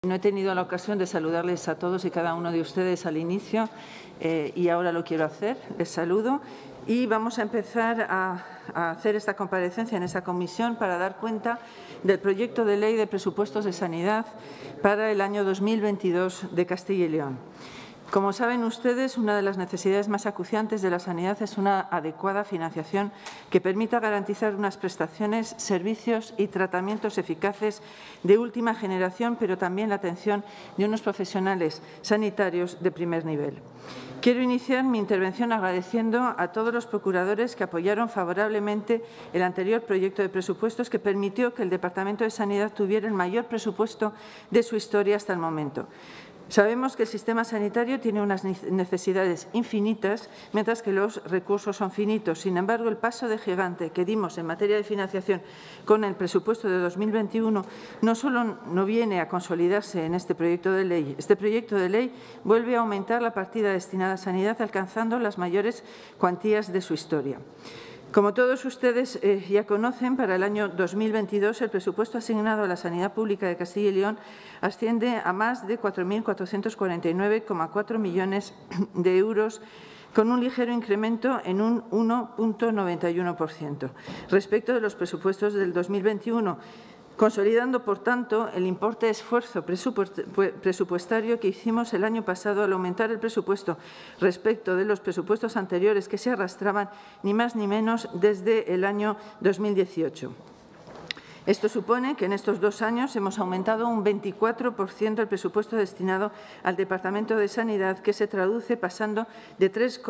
No he tenido la ocasión de saludarles a todos y cada uno de ustedes al inicio y ahora lo quiero hacer. Les saludo y vamos a empezar a hacer esta comparecencia en esta comisión para dar cuenta del proyecto de ley de presupuestos de sanidad para el año 2022 de Castilla y León. Como saben ustedes, una de las necesidades más acuciantes de la sanidad es una adecuada financiación que permita garantizar unas prestaciones, servicios y tratamientos eficaces de última generación, pero también la atención de unos profesionales sanitarios de primer nivel. Quiero iniciar mi intervención agradeciendo a todos los procuradores que apoyaron favorablemente el anterior proyecto de presupuestos que permitió que el Departamento de Sanidad tuviera el mayor presupuesto de su historia hasta el momento. Sabemos que el sistema sanitario tiene unas necesidades infinitas, mientras que los recursos son finitos. Sin embargo, el paso de gigante que dimos en materia de financiación con el presupuesto de 2021 no solo no viene a consolidarse en este proyecto de ley vuelve a aumentar la partida destinada a sanidad, alcanzando las mayores cuantías de su historia. Como todos ustedes ya conocen, para el año 2022 el presupuesto asignado a la sanidad pública de Castilla y León asciende a más de 4.449,4 millones de euros, con un ligero incremento en un 1,91% respecto de los presupuestos del 2021, consolidando, por tanto, el importe de esfuerzo presupuestario que hicimos el año pasado al aumentar el presupuesto respecto de los presupuestos anteriores que se arrastraban ni más ni menos desde el año 2018. Esto supone que en estos 2 años hemos aumentado un 24% el presupuesto destinado al Departamento de Sanidad, que se traduce pasando de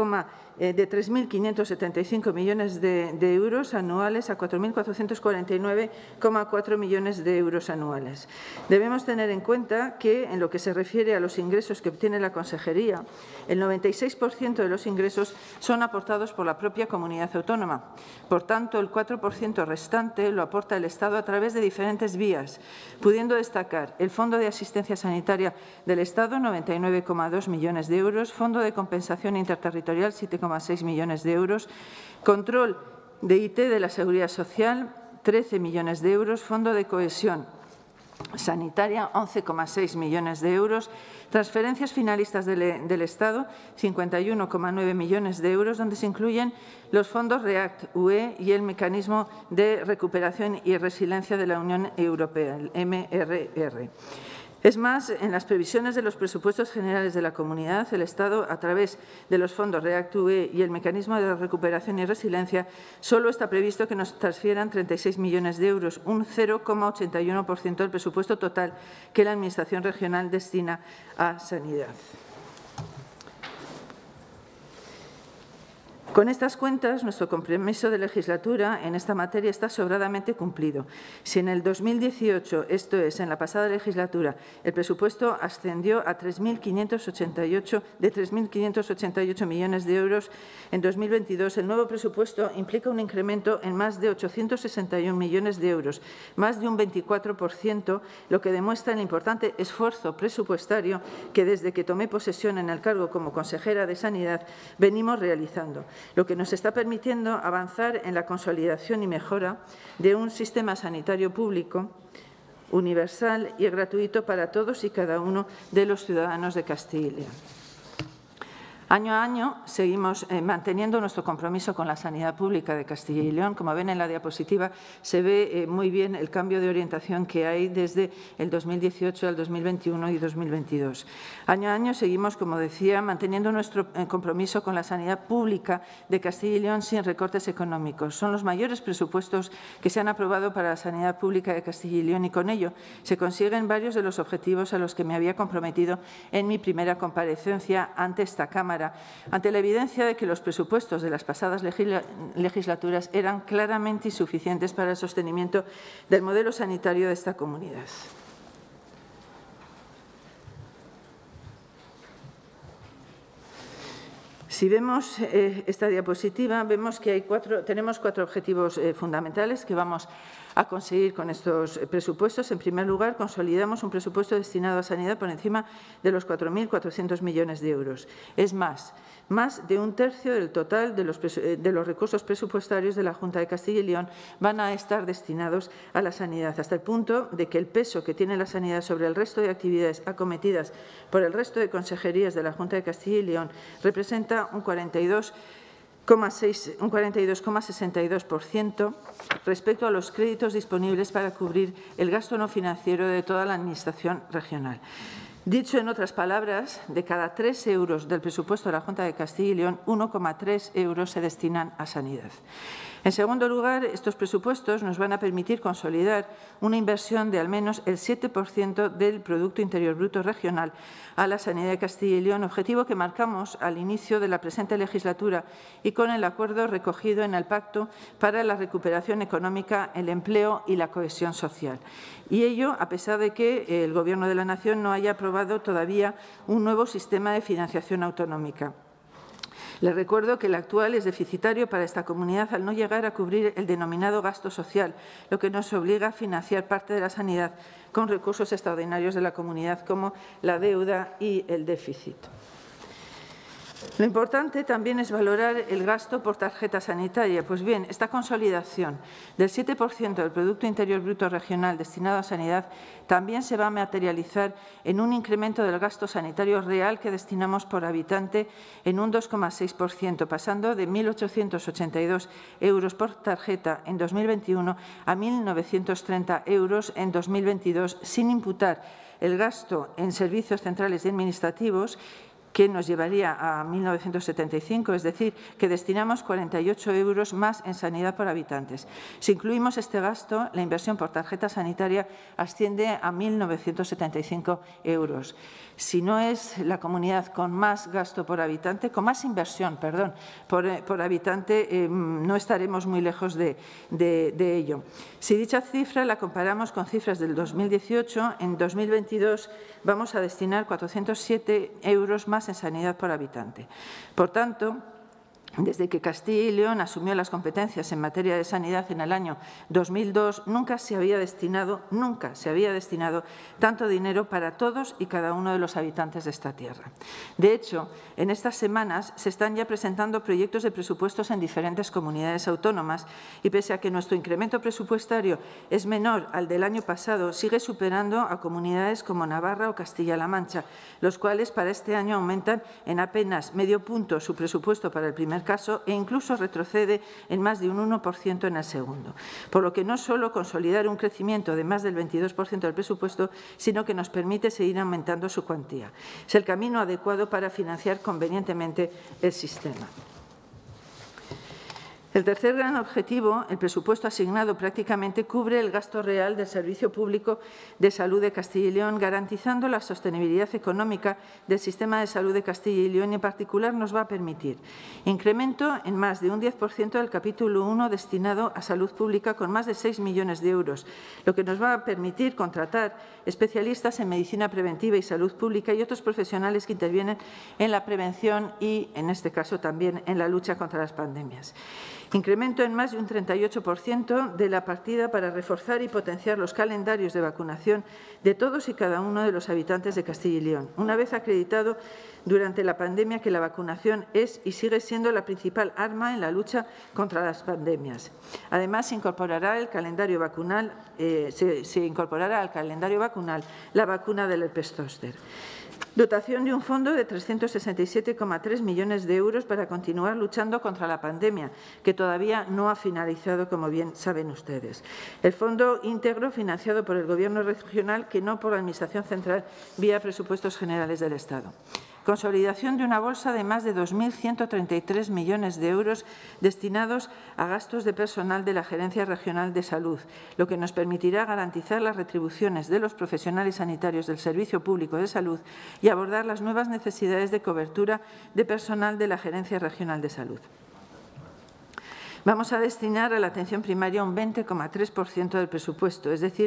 3.575 millones de euros anuales a 4.449,4 millones de euros anuales. Debemos tener en cuenta que, en lo que se refiere a los ingresos que obtiene la Consejería, el 96% de los ingresos son aportados por la propia comunidad autónoma. Por tanto, el 4% restante lo aporta el Estado a través de diferentes vías, pudiendo destacar el Fondo de Asistencia Sanitaria del Estado, 99,2 millones de euros, Fondo de Compensación Interterritorial, 7,6 millones de euros, Control de IT de la Seguridad Social, 13 millones de euros, Fondo de Cohesión Sanitaria, 11,6 millones de euros, transferencias finalistas del Estado, 51,9 millones de euros, donde se incluyen los fondos REACT-UE y el Mecanismo de Recuperación y Resiliencia de la Unión Europea, el MRR. Es más, en las previsiones de los presupuestos generales de la Comunidad, el Estado, a través de los fondos REACT-UE y el Mecanismo de Recuperación y Resiliencia, solo está previsto que nos transfieran 36 millones de euros, un 0,81% del presupuesto total que la Administración regional destina a sanidad. Con estas cuentas, nuestro compromiso de legislatura en esta materia está sobradamente cumplido. Si en el 2018, esto es, en la pasada legislatura, el presupuesto ascendió a 3.588 millones de euros, en 2022 el nuevo presupuesto implica un incremento en más de 861 millones de euros, más de un 24%, lo que demuestra el importante esfuerzo presupuestario que desde que tomé posesión en el cargo como consejera de Sanidad venimos realizando, lo que nos está permitiendo avanzar en la consolidación y mejora de un sistema sanitario público, universal y gratuito para todos y cada uno de los ciudadanos de Castilla y León. Año a año seguimos manteniendo nuestro compromiso con la sanidad pública de Castilla y León. Como ven en la diapositiva, se ve muy bien el cambio de orientación que hay desde el 2018 al 2021 y 2022. Año a año seguimos, como decía, manteniendo nuestro compromiso con la sanidad pública de Castilla y León sin recortes económicos. Son los mayores presupuestos que se han aprobado para la sanidad pública de Castilla y León y con ello se consiguen varios de los objetivos a los que me había comprometido en mi primera comparecencia ante esta Cámara, ante la evidencia de que los presupuestos de las pasadas legislaturas eran claramente insuficientes para el sostenimiento del modelo sanitario de esta comunidad. Si vemos esta diapositiva, vemos que tenemos cuatro objetivos fundamentales que vamos a conseguir con estos presupuestos. En primer lugar, consolidamos un presupuesto destinado a sanidad por encima de los 4.400 millones de euros. Es más de un tercio del total de los recursos presupuestarios de la Junta de Castilla y León van a estar destinados a la sanidad, hasta el punto de que el peso que tiene la sanidad sobre el resto de actividades acometidas por el resto de consejerías de la Junta de Castilla y León representa un 42,62% respecto a los créditos disponibles para cubrir el gasto no financiero de toda la Administración regional. Dicho en otras palabras, de cada 3 euros del presupuesto de la Junta de Castilla y León, 1,3 euros se destinan a sanidad. En segundo lugar, estos presupuestos nos van a permitir consolidar una inversión de al menos el 7% del Producto Interior Bruto regional a la sanidad de Castilla y León, objetivo que marcamos al inicio de la presente legislatura y con el acuerdo recogido en el Pacto para la Recuperación Económica, el Empleo y la Cohesión Social. Y ello a pesar de que el Gobierno de la Nación no haya aprobado todavía un nuevo sistema de financiación autonómica. Les recuerdo que el actual es deficitario para esta comunidad al no llegar a cubrir el denominado gasto social, lo que nos obliga a financiar parte de la sanidad con recursos extraordinarios de la comunidad como la deuda y el déficit. Lo importante también es valorar el gasto por tarjeta sanitaria. Pues bien, esta consolidación del 7% del Producto Interior Bruto regional destinado a sanidad también se va a materializar en un incremento del gasto sanitario real que destinamos por habitante en un 2,6%, pasando de 1.882 euros por tarjeta en 2021 a 1.930 euros en 2022, sin imputar el gasto en servicios centrales y administrativos, que nos llevaría a 1.975, es decir, que destinamos 48 euros más en sanidad por habitantes. Si incluimos este gasto, la inversión por tarjeta sanitaria asciende a 1.975 euros. Si no es la comunidad con más gasto por habitante, con más inversión, por habitante, no estaremos muy lejos de ello. Si dicha cifra la comparamos con cifras del 2018, en 2022 vamos a destinar 407 euros más en sanidad por habitante. Por tanto, desde que Castilla y León asumió las competencias en materia de sanidad en el año 2002, nunca se había destinado tanto dinero para todos y cada uno de los habitantes de esta tierra. De hecho, en estas semanas se están ya presentando proyectos de presupuestos en diferentes comunidades autónomas y pese a que nuestro incremento presupuestario es menor al del año pasado, sigue superando a comunidades como Navarra o Castilla-La Mancha, los cuales para este año aumentan en apenas medio punto su presupuesto para el primer caso e incluso retrocede en más de un 1% en el segundo. Por lo que no solo consolidar un crecimiento de más del 22% del presupuesto, sino que nos permite seguir aumentando su cuantía. Es el camino adecuado para financiar convenientemente el sistema. El tercer gran objetivo, el presupuesto asignado prácticamente cubre el gasto real del Servicio Público de Salud de Castilla y León, garantizando la sostenibilidad económica del sistema de salud de Castilla y León y en particular nos va a permitir incremento en más de un 10% del capítulo 1 destinado a salud pública con más de 6 millones de euros, lo que nos va a permitir contratar especialistas en medicina preventiva y salud pública y otros profesionales que intervienen en la prevención y, en este caso, también en la lucha contra las pandemias. Incremento en más de un 38% de la partida para reforzar y potenciar los calendarios de vacunación de todos y cada uno de los habitantes de Castilla y León. Una vez acreditado durante la pandemia que la vacunación es y sigue siendo la principal arma en la lucha contra las pandemias. Además, se incorporará al calendario vacunal la vacuna del herpes zóster. Dotación de un fondo de 367,3 millones de euros para continuar luchando contra la pandemia, que todavía no ha finalizado, como bien saben ustedes. El fondo íntegro financiado por el Gobierno regional, que no por la Administración central, vía presupuestos generales del Estado. Consolidación de una bolsa de más de 2.133 millones de euros destinados a gastos de personal de la Gerencia Regional de Salud, lo que nos permitirá garantizar las retribuciones de los profesionales sanitarios del Servicio Público de Salud y abordar las nuevas necesidades de cobertura de personal de la Gerencia Regional de Salud. Vamos a destinar a la atención primaria un 20,3% del presupuesto, es decir,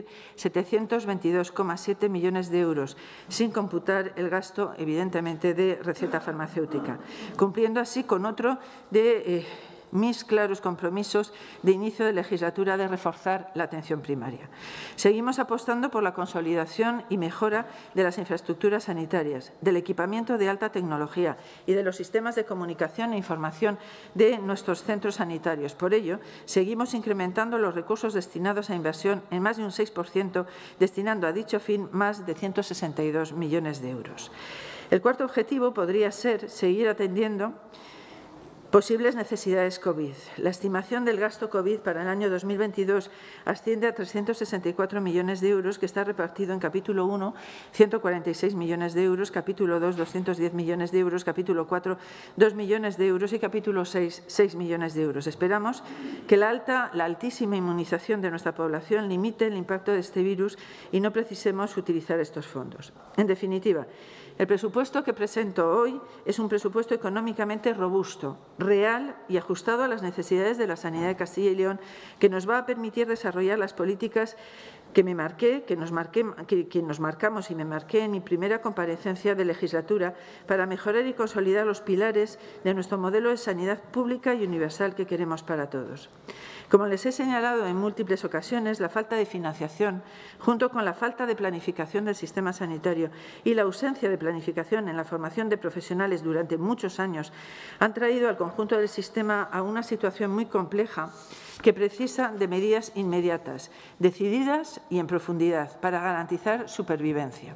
722,7 millones de euros, sin computar el gasto, evidentemente, de receta farmacéutica, cumpliendo así con otro de mis claros compromisos de inicio de legislatura de reforzar la atención primaria. Seguimos apostando por la consolidación y mejora de las infraestructuras sanitarias, del equipamiento de alta tecnología y de los sistemas de comunicación e información de nuestros centros sanitarios. Por ello, seguimos incrementando los recursos destinados a inversión en más de un 6%, destinando a dicho fin más de 162 millones de euros. El cuarto objetivo podría ser seguir atendiendo posibles necesidades COVID. La estimación del gasto COVID para el año 2022 asciende a 364 millones de euros, que está repartido en capítulo 1, 146 millones de euros, capítulo 2, 210 millones de euros, capítulo 4, 2 millones de euros y capítulo 6, 6 millones de euros. Esperamos que la altísima inmunización de nuestra población limite el impacto de este virus y no precisemos utilizar estos fondos. En definitiva, el presupuesto que presento hoy es un presupuesto económicamente robusto, real y ajustado a las necesidades de la sanidad de Castilla y León, que nos va a permitir desarrollar las políticas que nos marcamos y me marqué en mi primera comparecencia de legislatura para mejorar y consolidar los pilares de nuestro modelo de sanidad pública y universal que queremos para todos. Como les he señalado en múltiples ocasiones, la falta de financiación, junto con la falta de planificación del sistema sanitario y la ausencia de planificación en la formación de profesionales durante muchos años, han traído al conjunto del sistema a una situación muy compleja que precisa de medidas inmediatas, decididas y en profundidad para garantizar supervivencia.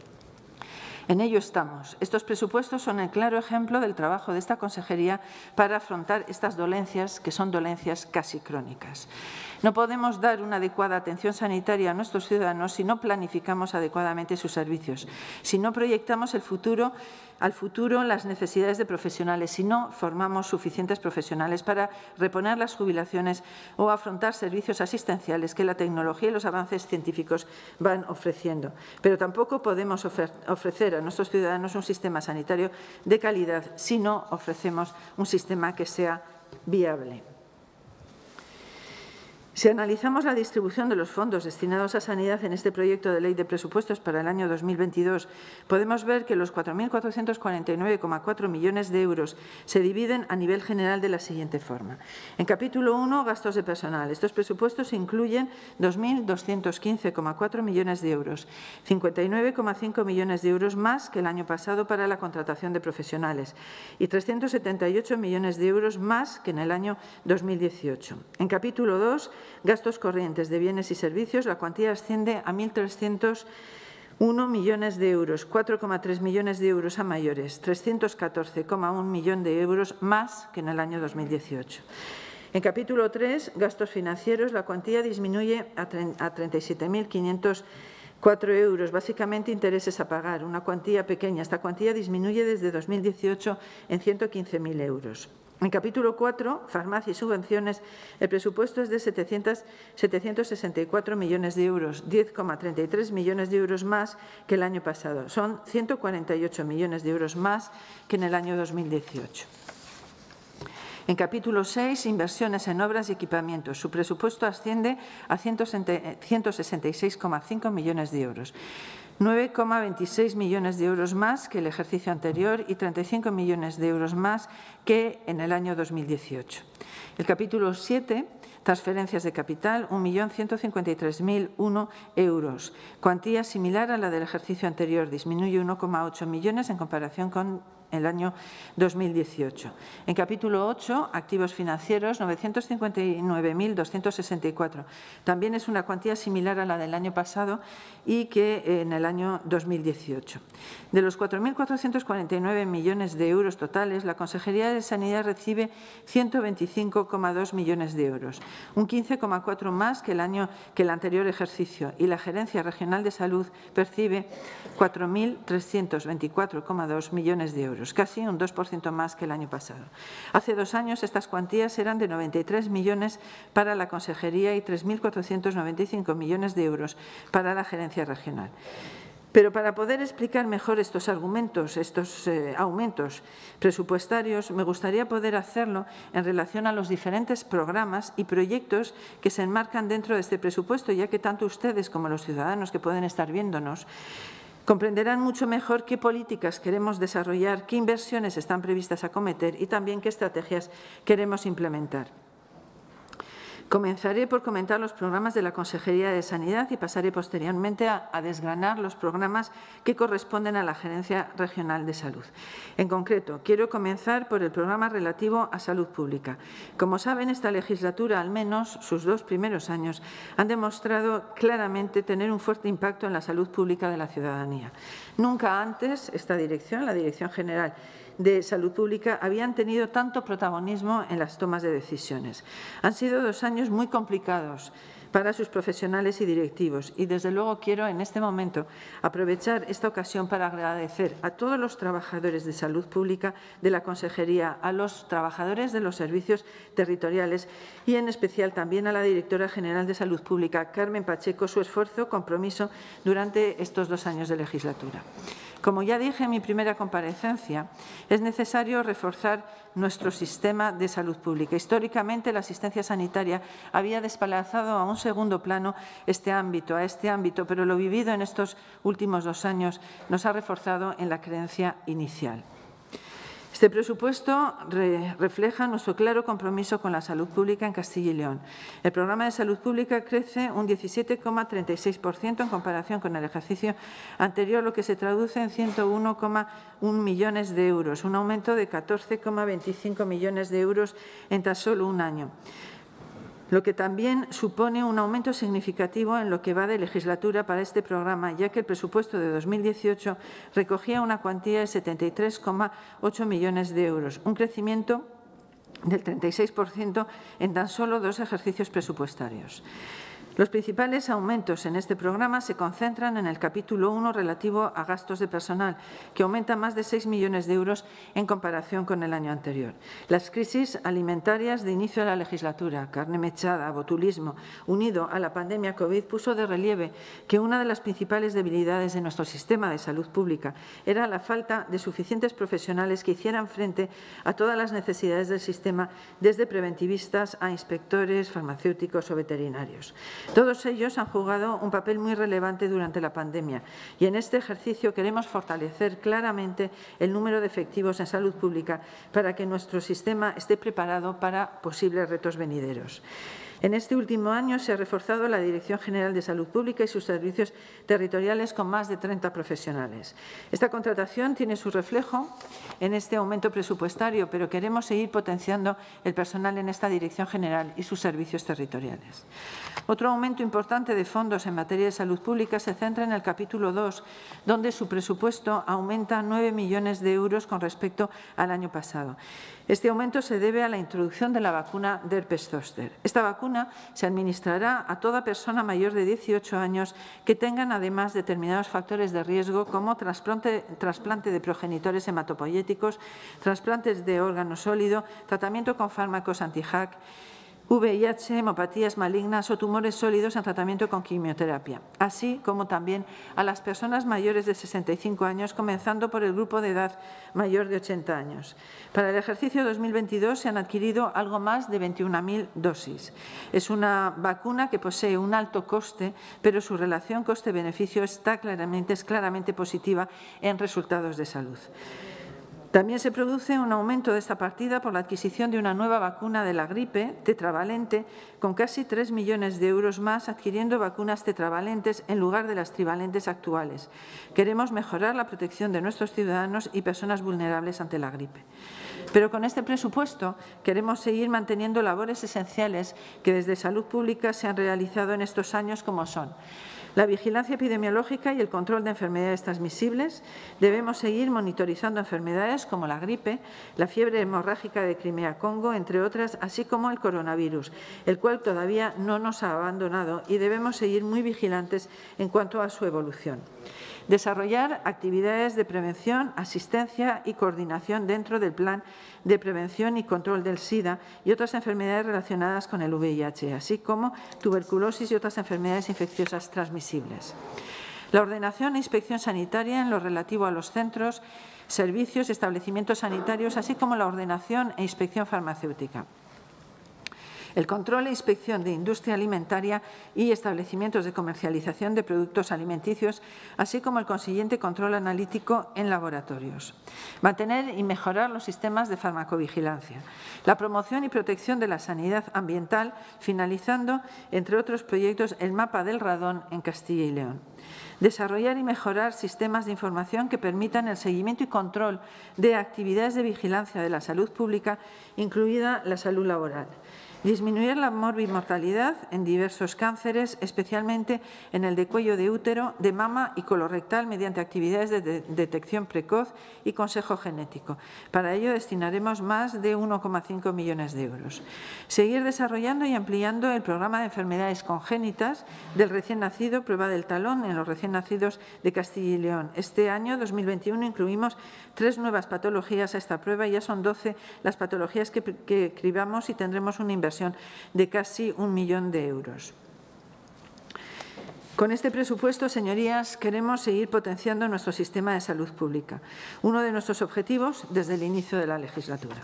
En ello estamos. Estos presupuestos son el claro ejemplo del trabajo de esta consejería para afrontar estas dolencias, que son dolencias casi crónicas. No podemos dar una adecuada atención sanitaria a nuestros ciudadanos si no planificamos adecuadamente sus servicios, si no proyectamos al futuro las necesidades de profesionales, si no formamos suficientes profesionales para reponer las jubilaciones o afrontar servicios asistenciales que la tecnología y los avances científicos van ofreciendo. Pero tampoco podemos ofrecer a nuestros ciudadanos un sistema sanitario de calidad si no ofrecemos un sistema que sea viable. Si analizamos la distribución de los fondos destinados a sanidad en este proyecto de ley de presupuestos para el año 2022, podemos ver que los 4.449,4 millones de euros se dividen a nivel general de la siguiente forma. En capítulo 1, gastos de personal. Estos presupuestos incluyen 2.215,4 millones de euros, 59,5 millones de euros más que el año pasado para la contratación de profesionales y 378 millones de euros más que en el año 2018. En capítulo 2, gastos corrientes de bienes y servicios, la cuantía asciende a 1.301 millones de euros, 4,3 millones de euros a mayores, 314,1 millones de euros más que en el año 2018. En capítulo 3, gastos financieros, la cuantía disminuye a 37.504 euros, básicamente intereses a pagar, una cuantía pequeña. Esta cuantía disminuye desde 2018 en 115.000 euros. En capítulo 4, farmacia y subvenciones, el presupuesto es de 764 millones de euros, 10,33 millones de euros más que el año pasado. Son 148 millones de euros más que en el año 2018. En capítulo 6, inversiones en obras y equipamientos. Su presupuesto asciende a 166,5 millones de euros. 9,26 millones de euros más que el ejercicio anterior y 35 millones de euros más que en el año 2018. El capítulo 7, transferencias de capital, 1.153.001 euros, cuantía similar a la del ejercicio anterior, disminuye 1,8 millones en comparación con el año 2018. En capítulo 8, activos financieros, 959.264. También es una cuantía similar a la del año pasado y que en el año 2018. De los 4.449 millones de euros totales, la Consejería de Sanidad recibe 125,2 millones de euros, un 15,4 más que el anterior ejercicio, y la Gerencia Regional de Salud percibe 4.324,2 millones de euros, casi un 2% más que el año pasado. Hace 2 años estas cuantías eran de 93 millones para la Consejería y 3.495 millones de euros para la Gerencia Regional. Pero para poder explicar mejor estos argumentos, estos aumentos presupuestarios, me gustaría poder hacerlo en relación a los diferentes programas y proyectos que se enmarcan dentro de este presupuesto, ya que tanto ustedes como los ciudadanos que pueden estar viéndonos comprenderán mucho mejor qué políticas queremos desarrollar, qué inversiones están previstas acometer y también qué estrategias queremos implementar. Comenzaré por comentar los programas de la Consejería de Sanidad y pasaré posteriormente a desgranar los programas que corresponden a la Gerencia Regional de Salud. En concreto, quiero comenzar por el programa relativo a salud pública. Como saben, esta legislatura, al menos sus 2 primeros años, han demostrado claramente tener un fuerte impacto en la salud pública de la ciudadanía. Nunca antes esta dirección, la Dirección General de Salud Pública, habían tenido tanto protagonismo en las tomas de decisiones. Han sido 2 años muy complicados para sus profesionales y directivos y, desde luego, quiero en este momento aprovechar esta ocasión para agradecer a todos los trabajadores de salud pública de la Consejería, a los trabajadores de los servicios territoriales y, en especial, también a la Directora General de Salud Pública, Carmen Pacheco, su esfuerzo, compromiso durante estos 2 años de legislatura. Como ya dije en mi primera comparecencia, es necesario reforzar nuestro sistema de salud pública. Históricamente, la asistencia sanitaria había desplazado a un segundo plano este ámbito, pero lo vivido en estos últimos 2 años nos ha reforzado en la creencia inicial. Este presupuesto refleja nuestro claro compromiso con la salud pública en Castilla y León. El programa de salud pública crece un 17,36% en comparación con el ejercicio anterior, lo que se traduce en 101,1 millones de euros, un aumento de 14,25 millones de euros en tan solo un año, lo que también supone un aumento significativo en lo que va de legislatura para este programa, ya que el presupuesto de 2018 recogía una cuantía de 73,8 millones de euros, un crecimiento del 36% en tan solo 2 ejercicios presupuestarios. Los principales aumentos en este programa se concentran en el capítulo 1 relativo a gastos de personal, que aumenta más de 6 millones de euros en comparación con el año anterior. Las crisis alimentarias de inicio de la legislatura, carne mechada, botulismo, unido a la pandemia COVID, puso de relieve que una de las principales debilidades de nuestro sistema de salud pública era la falta de suficientes profesionales que hicieran frente a todas las necesidades del sistema, desde preventivistas a inspectores, farmacéuticos o veterinarios. Todos ellos han jugado un papel muy relevante durante la pandemia y en este ejercicio queremos fortalecer claramente el número de efectivos en salud pública para que nuestro sistema esté preparado para posibles retos venideros. En este último año se ha reforzado la Dirección General de Salud Pública y sus servicios territoriales con más de 30 profesionales. Esta contratación tiene su reflejo en este aumento presupuestario, pero queremos seguir potenciando el personal en esta Dirección General y sus servicios territoriales. Otro aumento importante de fondos en materia de salud pública se centra en el capítulo 2, donde su presupuesto aumenta 9 millones de euros con respecto al año pasado. Este aumento se debe a la introducción de la vacuna de herpes zóster. Esta vacuna se administrará a toda persona mayor de 18 años que tengan además determinados factores de riesgo como trasplante de progenitores hematopoyéticos, trasplantes de órgano sólido, tratamiento con fármacos anti-HAC, VIH, hemopatías malignas o tumores sólidos en tratamiento con quimioterapia, así como también a las personas mayores de 65 años, comenzando por el grupo de edad mayor de 80 años. Para el ejercicio 2022 se han adquirido algo más de 21.000 dosis. Es una vacuna que posee un alto coste, pero su relación coste-beneficio es claramente positiva en resultados de salud. También se produce un aumento de esta partida por la adquisición de una nueva vacuna de la gripe tetravalente con casi 3 millones de euros más, adquiriendo vacunas tetravalentes en lugar de las trivalentes actuales. Queremos mejorar la protección de nuestros ciudadanos y personas vulnerables ante la gripe. Pero con este presupuesto queremos seguir manteniendo labores esenciales que desde Salud Pública se han realizado en estos años, como son la vigilancia epidemiológica y el control de enfermedades transmisibles. Debemos seguir monitorizando enfermedades como la gripe, la fiebre hemorrágica de Crimea-Congo, entre otras, así como el coronavirus, el cual todavía no nos ha abandonado y debemos seguir muy vigilantes en cuanto a su evolución. Desarrollar actividades de prevención, asistencia y coordinación dentro del Plan de Prevención y Control del SIDA y otras enfermedades relacionadas con el VIH, así como tuberculosis y otras enfermedades infecciosas transmisibles. La ordenación e inspección sanitaria en lo relativo a los centros, servicios y establecimientos sanitarios, así como la ordenación e inspección farmacéutica. El control e inspección de industria alimentaria y establecimientos de comercialización de productos alimenticios, así como el consiguiente control analítico en laboratorios. Mantener y mejorar los sistemas de farmacovigilancia. La promoción y protección de la sanidad ambiental, finalizando, entre otros proyectos, el mapa del radón en Castilla y León. Desarrollar y mejorar sistemas de información que permitan el seguimiento y control de actividades de vigilancia de la salud pública, incluida la salud laboral. Disminuir la morbimortalidad en diversos cánceres, especialmente en el de cuello de útero, de mama y colorectal, mediante actividades de detección precoz y consejo genético. Para ello destinaremos más de 1,5 millones de euros. Seguir desarrollando y ampliando el programa de enfermedades congénitas del recién nacido, prueba del talón en los recién nacidos de Castilla y León. Este año, 2021, incluimos 3 nuevas patologías a esta prueba y ya son 12 las patologías que cribamos y tendremos una inversión de casi 1 millón de euros. Con este presupuesto, señorías, queremos seguir potenciando nuestro sistema de salud pública, uno de nuestros objetivos desde el inicio de la legislatura.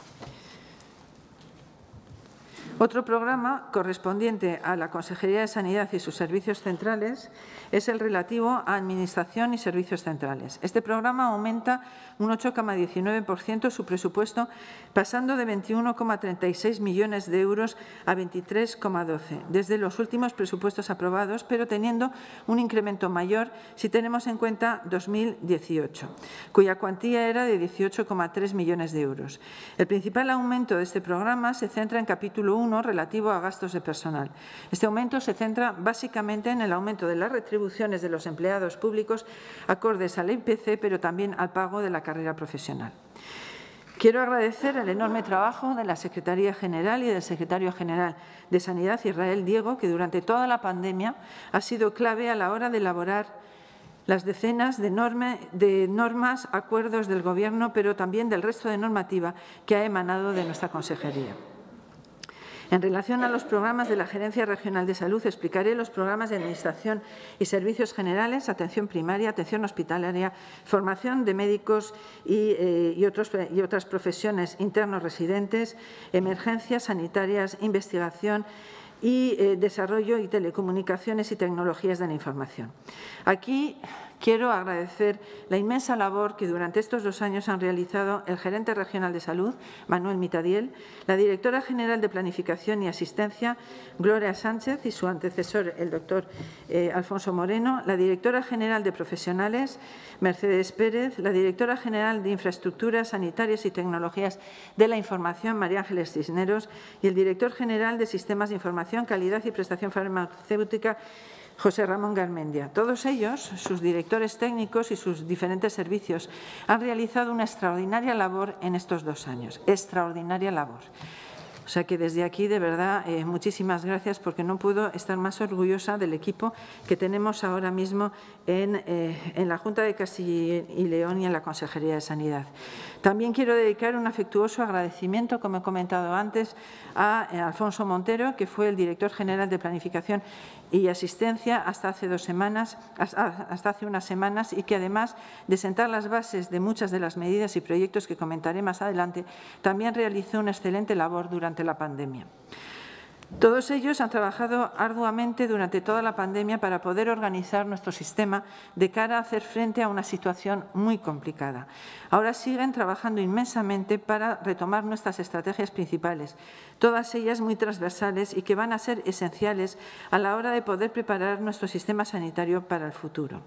Otro programa correspondiente a la Consejería de Sanidad y sus servicios centrales es el relativo a Administración y Servicios Centrales. Este programa aumenta un 8,19% su presupuesto, pasando de 21,36 millones de euros a 23,12 desde los últimos presupuestos aprobados, pero teniendo un incremento mayor si tenemos en cuenta 2018, cuya cuantía era de 18,3 millones de euros. El principal aumento de este programa se centra en capítulo 1, relativo a gastos de personal. Este aumento se centra básicamente en el aumento de las retribuciones de los empleados públicos acordes al IPC, pero también al pago de la carrera profesional. Quiero agradecer el enorme trabajo de la Secretaría General y del Secretario General de Sanidad, Israel Diego, que durante toda la pandemia ha sido clave a la hora de elaborar las decenas de normas, acuerdos del Gobierno, pero también del resto de normativa que ha emanado de nuestra consejería. En relación a los programas de la Gerencia Regional de Salud, explicaré los programas de Administración y Servicios Generales, atención primaria, atención hospitalaria, formación de médicos y otras profesiones internos residentes, emergencias sanitarias, investigación y desarrollo y telecomunicaciones y tecnologías de la información. Aquí quiero agradecer la inmensa labor que durante estos 2 años han realizado el gerente regional de salud, Manuel Mitadiel, la directora general de Planificación y Asistencia, Gloria Sánchez, y su antecesor, el doctor Alfonso Moreno, la directora general de Profesionales, Mercedes Pérez, la directora general de Infraestructuras Sanitarias y Tecnologías de la Información, María Ángeles Cisneros, y el director general de Sistemas de Información, Calidad y Prestación Farmacéutica, José Ramón Garmendia. Todos ellos, sus directores técnicos y sus diferentes servicios, han realizado una extraordinaria labor en estos 2 años. Extraordinaria labor. O sea que desde aquí, de verdad, muchísimas gracias, porque no puedo estar más orgullosa del equipo que tenemos ahora mismo en la Junta de Castilla y León y en la Consejería de Sanidad. También quiero dedicar un afectuoso agradecimiento, como he comentado antes, a Alfonso Montero, que fue el director general de Planificación y Asistencia hasta hace unas semanas, y que además de sentar las bases de muchas de las medidas y proyectos que comentaré más adelante, también realizó una excelente labor durante la pandemia. Todos ellos han trabajado arduamente durante toda la pandemia para poder organizar nuestro sistema de cara a hacer frente a una situación muy complicada. Ahora siguen trabajando inmensamente para retomar nuestras estrategias principales, todas ellas muy transversales y que van a ser esenciales a la hora de poder preparar nuestro sistema sanitario para el futuro.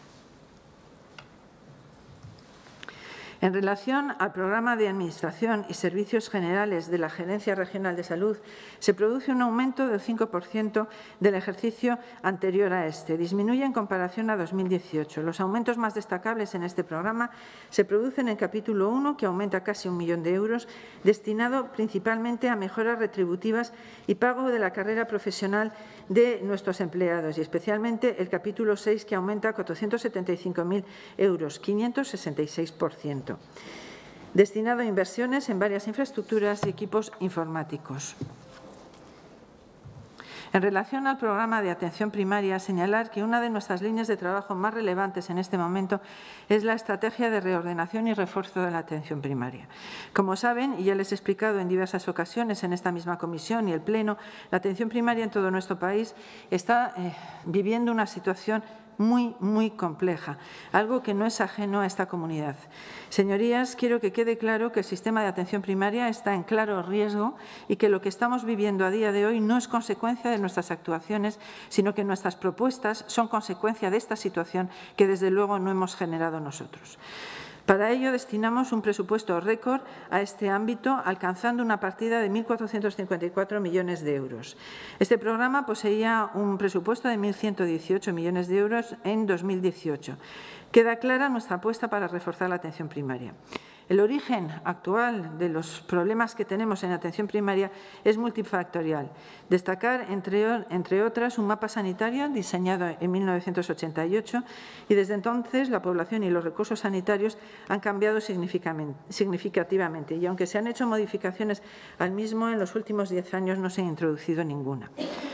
En relación al programa de Administración y Servicios Generales de la Gerencia Regional de Salud, se produce un aumento del 5% del ejercicio anterior a este. Disminuye en comparación a 2018. Los aumentos más destacables en este programa se producen en capítulo 1, que aumenta casi 1 millón de euros, destinado principalmente a mejoras retributivas y pago de la carrera profesional de nuestros empleados, y especialmente el capítulo 6, que aumenta 475.000 euros, 566%. Destinado a inversiones en varias infraestructuras y equipos informáticos. En relación al programa de atención primaria, señalar que una de nuestras líneas de trabajo más relevantes en este momento es la estrategia de reordenación y refuerzo de la atención primaria. Como saben, y ya les he explicado en diversas ocasiones en esta misma comisión y el Pleno, la atención primaria en todo nuestro país está viviendo una situación muy compleja, algo que no es ajeno a esta comunidad. Señorías, quiero que quede claro que el sistema de atención primaria está en claro riesgo y que lo que estamos viviendo a día de hoy no es consecuencia de nuestras actuaciones, sino que nuestras propuestas son consecuencia de esta situación que, desde luego, no hemos generado nosotros. Para ello, destinamos un presupuesto récord a este ámbito, alcanzando una partida de 1.454 millones de euros. Este programa poseía un presupuesto de 1.118 millones de euros en 2018. Queda clara nuestra apuesta para reforzar la atención primaria. El origen actual de los problemas que tenemos en atención primaria es multifactorial. Destacar, entre otras, un mapa sanitario diseñado en 1988 y desde entonces la población y los recursos sanitarios han cambiado significativamente y aunque se han hecho modificaciones al mismo, en los últimos 10 años no se ha introducido ninguna.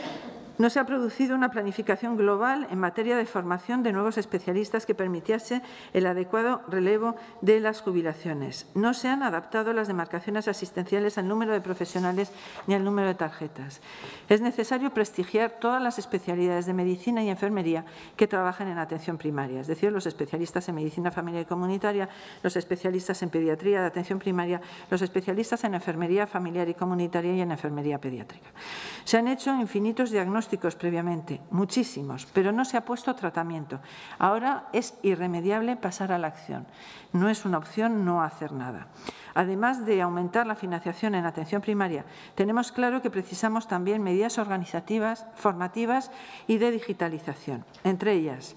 No se ha producido una planificación global en materia de formación de nuevos especialistas que permitiese el adecuado relevo de las jubilaciones. No se han adaptado las demarcaciones asistenciales al número de profesionales ni al número de tarjetas. Es necesario prestigiar todas las especialidades de medicina y enfermería que trabajan en atención primaria, es decir, los especialistas en medicina familiar y comunitaria, los especialistas en pediatría de atención primaria, los especialistas en enfermería familiar y comunitaria y en enfermería pediátrica. Se han hecho infinitos diagnósticos previamente, muchísimos, pero no se ha puesto tratamiento. Ahora es irremediable pasar a la acción. No es una opción no hacer nada. Además de aumentar la financiación en atención primaria, tenemos claro que precisamos también medidas organizativas, formativas y de digitalización. Entre ellas,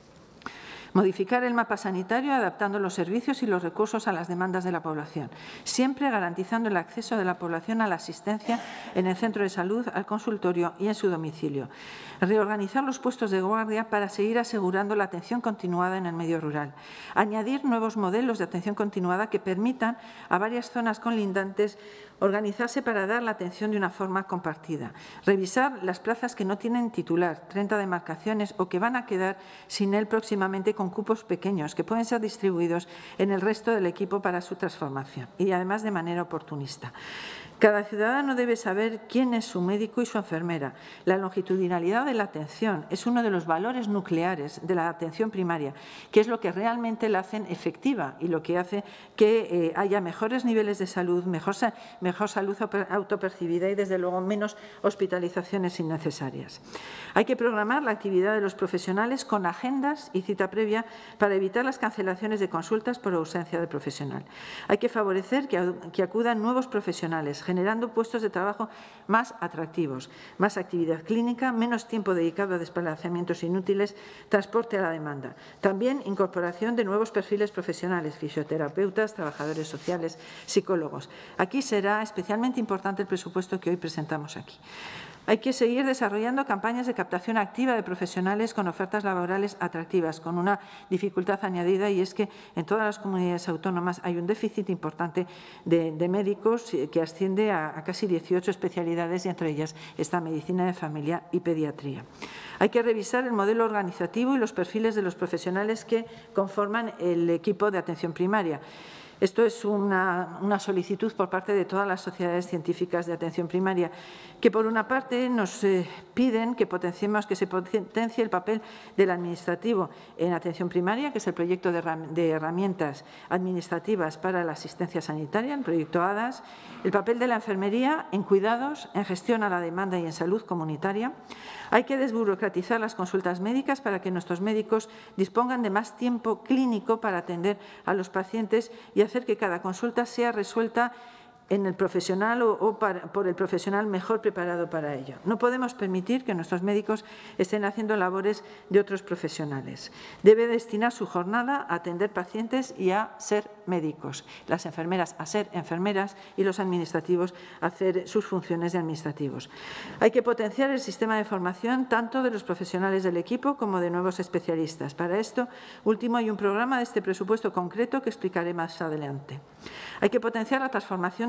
modificar el mapa sanitario adaptando los servicios y los recursos a las demandas de la población, siempre garantizando el acceso de la población a la asistencia en el centro de salud, al consultorio y en su domicilio. Reorganizar los puestos de guardia para seguir asegurando la atención continuada en el medio rural. Añadir nuevos modelos de atención continuada que permitan a varias zonas colindantes organizarse para dar la atención de una forma compartida. Revisar las plazas que no tienen titular, 30 demarcaciones o que van a quedar sin él próximamente con cupos pequeños que pueden ser distribuidos en el resto del equipo para su transformación y además de manera oportunista. Cada ciudadano debe saber quién es su médico y su enfermera. La longitudinalidad de la atención es uno de los valores nucleares de la atención primaria, que es lo que realmente la hacen efectiva y lo que hace que haya mejores niveles de salud, mejor salud autopercibida y, desde luego, menos hospitalizaciones innecesarias. Hay que programar la actividad de los profesionales con agendas y cita previa para evitar las cancelaciones de consultas por ausencia del profesional. Hay que favorecer que acudan nuevos profesionales, generando puestos de trabajo más atractivos, más actividad clínica, menos tiempo dedicado a desplazamientos inútiles, transporte a la demanda. También incorporación de nuevos perfiles profesionales, fisioterapeutas, trabajadores sociales, psicólogos. Aquí será especialmente importante el presupuesto que hoy presentamos aquí. Hay que seguir desarrollando campañas de captación activa de profesionales con ofertas laborales atractivas, con una dificultad añadida, y es que en todas las comunidades autónomas hay un déficit importante de médicos que asciende a casi 18 especialidades y entre ellas está medicina de familia y pediatría. Hay que revisar el modelo organizativo y los perfiles de los profesionales que conforman el equipo de atención primaria. Esto es una solicitud por parte de todas las sociedades científicas de atención primaria, que por una parte nos piden que se potencie el papel del administrativo en atención primaria, que es el proyecto de herramientas administrativas para la asistencia sanitaria, el proyecto ADAS, el papel de la enfermería en cuidados, en gestión a la demanda y en salud comunitaria. Hay que desburocratizar las consultas médicas para que nuestros médicos dispongan de más tiempo clínico para atender a los pacientes y hacer que cada consulta sea resuelta en el profesional o por el profesional mejor preparado para ello. No podemos permitir que nuestros médicos estén haciendo labores de otros profesionales. Debe destinar su jornada a atender pacientes y a ser médicos, las enfermeras a ser enfermeras y los administrativos a hacer sus funciones de administrativos. Hay que potenciar el sistema de formación tanto de los profesionales del equipo como de nuevos especialistas. Para esto último hay un programa de este presupuesto concreto que explicaré más adelante. Hay que potenciar la transformación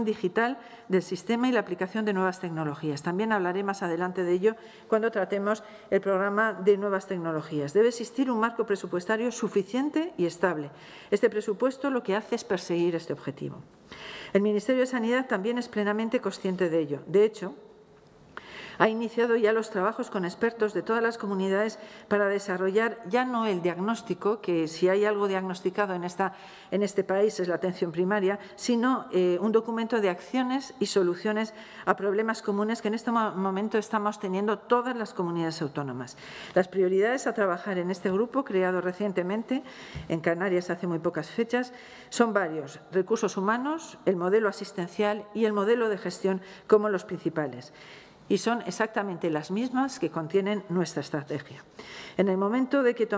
transformación digital del sistema y la aplicación de nuevas tecnologías. También hablaré más adelante de ello cuando tratemos el programa de nuevas tecnologías. Debe existir un marco presupuestario suficiente y estable. Este presupuesto lo que hace es perseguir este objetivo. El Ministerio de Sanidad también es plenamente consciente de ello. De hecho, ha iniciado ya los trabajos con expertos de todas las comunidades para desarrollar ya no el diagnóstico, que si hay algo diagnosticado en este país es la atención primaria, sino un documento de acciones y soluciones a problemas comunes que en este momento estamos teniendo todas las comunidades autónomas. Las prioridades a trabajar en este grupo, creado recientemente en Canarias hace muy pocas fechas, son varios: recursos humanos, el modelo asistencial y el modelo de gestión como los principales. Y son exactamente las mismas que contienen nuestra estrategia. Es el momento de que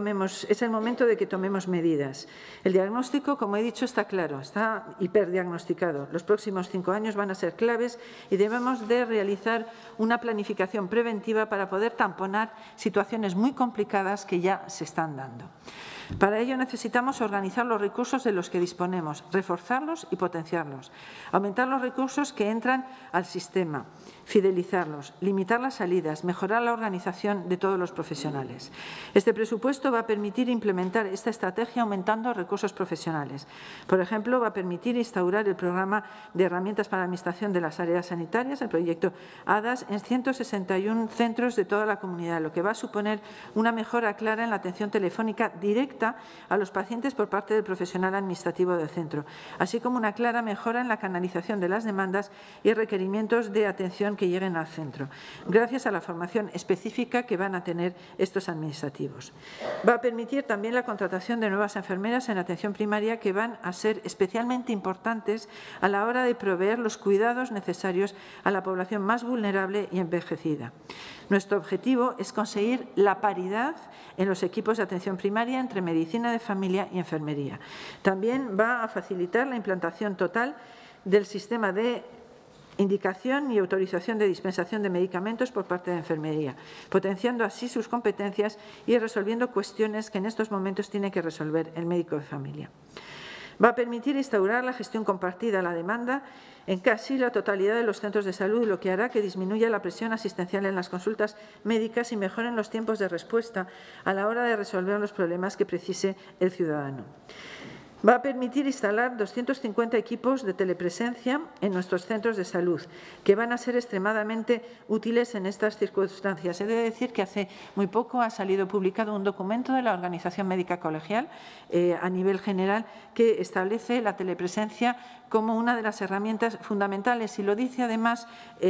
tomemos medidas. El diagnóstico, como he dicho, está claro, está hiperdiagnosticado. Los próximos 5 años van a ser claves y debemos de realizar una planificación preventiva para poder tamponar situaciones muy complicadas que ya se están dando. Para ello necesitamos organizar los recursos de los que disponemos, reforzarlos y potenciarlos, aumentar los recursos que entran al sistema, fidelizarlos, limitar las salidas, mejorar la organización de todos los profesionales. Este presupuesto va a permitir implementar esta estrategia aumentando recursos profesionales. Por ejemplo, va a permitir instaurar el programa de herramientas para la administración de las áreas sanitarias, el proyecto ADAS, en 161 centros de toda la comunidad, lo que va a suponer una mejora clara en la atención telefónica directa a los pacientes por parte del profesional administrativo del centro, así como una clara mejora en la canalización de las demandas y requerimientos de atención que lleguen al centro, gracias a la formación específica que van a tener estos administrativos. Va a permitir también la contratación de nuevas enfermeras en atención primaria que van a ser especialmente importantes a la hora de proveer los cuidados necesarios a la población más vulnerable y envejecida. Nuestro objetivo es conseguir la paridad en los equipos de atención primaria entre medicina de familia y enfermería. También va a facilitar la implantación total del sistema de indicación y autorización de dispensación de medicamentos por parte de enfermería, potenciando así sus competencias y resolviendo cuestiones que en estos momentos tiene que resolver el médico de familia. Va a permitir instaurar la gestión compartida a la demanda en casi la totalidad de los centros de salud, lo que hará que disminuya la presión asistencial en las consultas médicas y mejoren los tiempos de respuesta a la hora de resolver los problemas que precise el ciudadano. Va a permitir instalar 250 equipos de telepresencia en nuestros centros de salud, que van a ser extremadamente útiles en estas circunstancias. He de decir que hace muy poco ha salido publicado un documento de la Organización Médica Colegial a nivel general que establece la telepresencia como una de las herramientas fundamentales, y lo dice además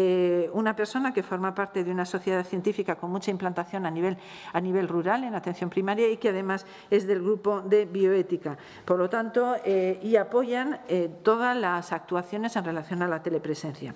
una persona que forma parte de una sociedad científica con mucha implantación a nivel rural en atención primaria y que además es del grupo de bioética. Por lo tanto, y apoyan todas las actuaciones en relación a la telepresencia.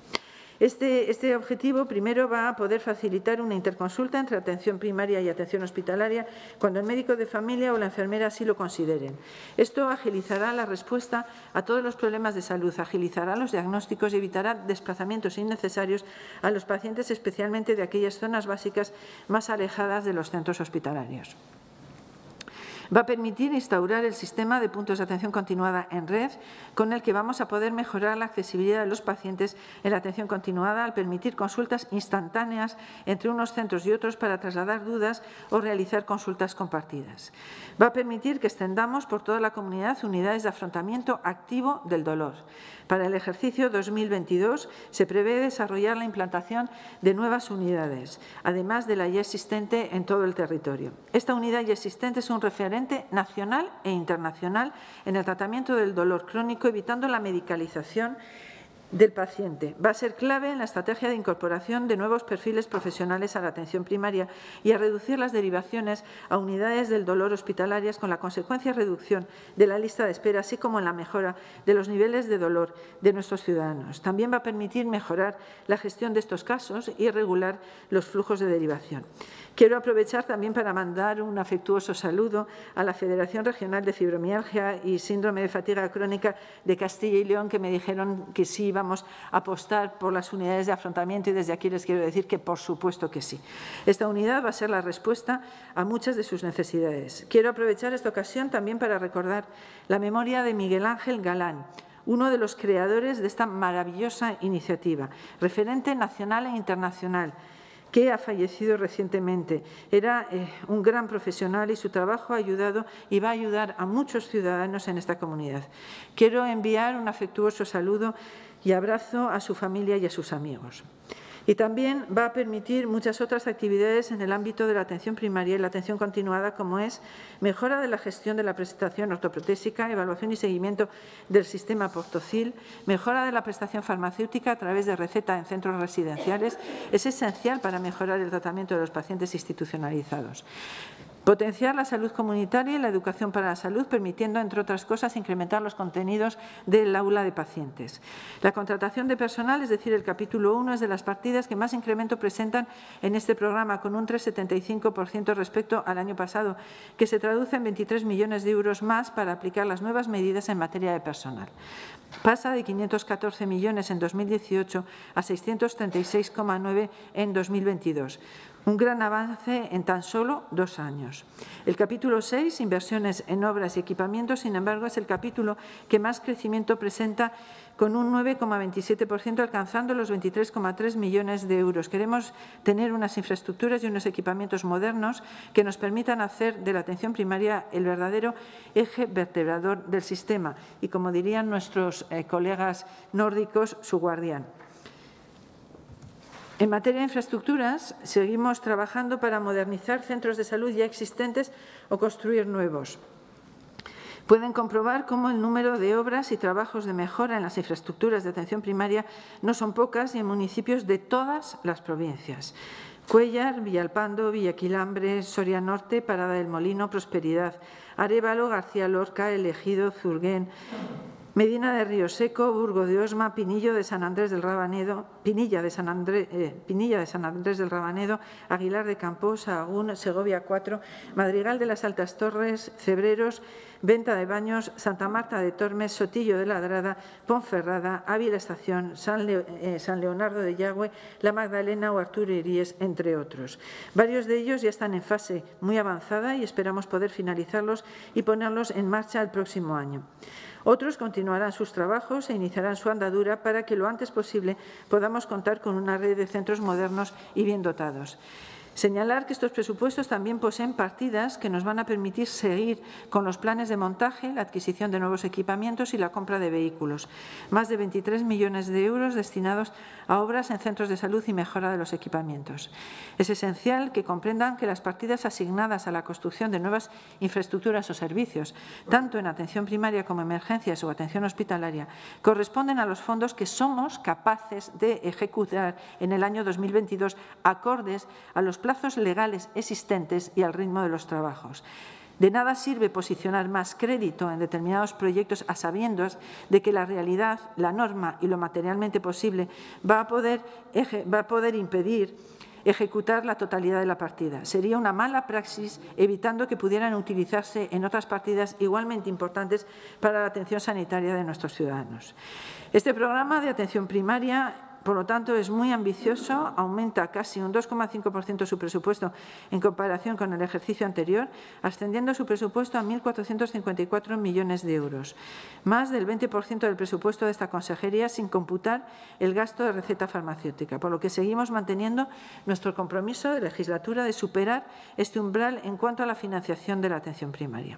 Este objetivo primero va a poder facilitar una interconsulta entre atención primaria y atención hospitalaria cuando el médico de familia o la enfermera así lo consideren. Esto agilizará la respuesta a todos los problemas de salud, agilizará los diagnósticos y evitará desplazamientos innecesarios a los pacientes, especialmente de aquellas zonas básicas más alejadas de los centros hospitalarios. Va a permitir instaurar el sistema de puntos de atención continuada en red, con el que vamos a poder mejorar la accesibilidad de los pacientes en la atención continuada al permitir consultas instantáneas entre unos centros y otros para trasladar dudas o realizar consultas compartidas. Va a permitir que extendamos por toda la comunidad unidades de afrontamiento activo del dolor. Para el ejercicio 2022 se prevé desarrollar la implantación de nuevas unidades, además de la ya existente en todo el territorio. Esta unidad ya existente es un referente nacional e internacional en el tratamiento del dolor crónico, evitando la medicalización del paciente. Va a ser clave en la estrategia de incorporación de nuevos perfiles profesionales a la atención primaria y a reducir las derivaciones a unidades del dolor hospitalarias, con la consecuencia reducción de la lista de espera, así como en la mejora de los niveles de dolor de nuestros ciudadanos. También va a permitir mejorar la gestión de estos casos y regular los flujos de derivación. Quiero aprovechar también para mandar un afectuoso saludo a la Federación Regional de Fibromialgia y Síndrome de Fatiga Crónica de Castilla y León, que me dijeron que sí íbamos a apostar por las unidades de afrontamiento, y desde aquí les quiero decir que por supuesto que sí. Esta unidad va a ser la respuesta a muchas de sus necesidades. Quiero aprovechar esta ocasión también para recordar la memoria de Miguel Ángel Galán, uno de los creadores de esta maravillosa iniciativa, referente nacional e internacional, que ha fallecido recientemente. Era un gran profesional y su trabajo ha ayudado y va a ayudar a muchos ciudadanos en esta comunidad. Quiero enviar un afectuoso saludo y abrazo a su familia y a sus amigos. Y también va a permitir muchas otras actividades en el ámbito de la atención primaria y la atención continuada, como es mejora de la gestión de la prestación ortoprotésica, evaluación y seguimiento del sistema Portocil, mejora de la prestación farmacéutica a través de receta en centros residenciales. Es esencial para mejorar el tratamiento de los pacientes institucionalizados. Potenciar la salud comunitaria y la educación para la salud, permitiendo, entre otras cosas, incrementar los contenidos del aula de pacientes. La contratación de personal, es decir, el capítulo 1, es de las partidas que más incremento presentan en este programa, con un 3,75% respecto al año pasado, que se traduce en 23 millones de euros más para aplicar las nuevas medidas en materia de personal. Pasa de 514 millones en 2018 a 636,9 en 2022. Un gran avance en tan solo 2 años. El capítulo 6, inversiones en obras y equipamientos, sin embargo, es el capítulo que más crecimiento presenta, con un 9,27%, alcanzando los 23,3 millones de euros. Queremos tener unas infraestructuras y unos equipamientos modernos que nos permitan hacer de la atención primaria el verdadero eje vertebrador del sistema y, como dirían nuestros colegas nórdicos, su guardián. En materia de infraestructuras, seguimos trabajando para modernizar centros de salud ya existentes o construir nuevos. Pueden comprobar cómo el número de obras y trabajos de mejora en las infraestructuras de atención primaria no son pocas y en municipios de todas las provincias. Cuéllar, Villalpando, Villaquilambre, Soria Norte, Parada del Molino, Prosperidad, Arévalo, García Lorca, El Ejido, Zurguén, Medina de Río Seco, Burgo de Osma, Pinilla de San Andrés del Rabanedo, Aguilar de Campos, Sahagún, Segovia 4, Madrigal de las Altas Torres, Cebreros, Venta de Baños, Santa Marta de Tormes, Sotillo de Ladrada, Ponferrada, Ávila Estación, San Leonardo de Yagüe, La Magdalena o Arturo Iríes, entre otros. Varios de ellos ya están en fase muy avanzada y esperamos poder finalizarlos y ponerlos en marcha el próximo año. Otros continuarán sus trabajos e iniciarán su andadura para que lo antes posible podamos contar con una red de centros modernos y bien dotados. Señalar que estos presupuestos también poseen partidas que nos van a permitir seguir con los planes de montaje, la adquisición de nuevos equipamientos y la compra de vehículos. Más de 23 millones de euros destinados a obras en centros de salud y mejora de los equipamientos. Es esencial que comprendan que las partidas asignadas a la construcción de nuevas infraestructuras o servicios, tanto en atención primaria como emergencias o atención hospitalaria, corresponden a los fondos que somos capaces de ejecutar en el año 2022, acordes a los plazos legales existentes y al ritmo de los trabajos. De nada sirve posicionar más crédito en determinados proyectos a sabiendas de que la realidad, la norma y lo materialmente posible va a poder impedir ejecutar la totalidad de la partida. Sería una mala praxis, evitando que pudieran utilizarse en otras partidas igualmente importantes para la atención sanitaria de nuestros ciudadanos. Este programa de atención primaria, por lo tanto, es muy ambicioso, aumenta casi un 2,5% su presupuesto en comparación con el ejercicio anterior, ascendiendo su presupuesto a 1.454 millones de euros, más del 20% del presupuesto de esta consejería, sin computar el gasto de receta farmacéutica, por lo que seguimos manteniendo nuestro compromiso de legislatura de superar este umbral en cuanto a la financiación de la atención primaria.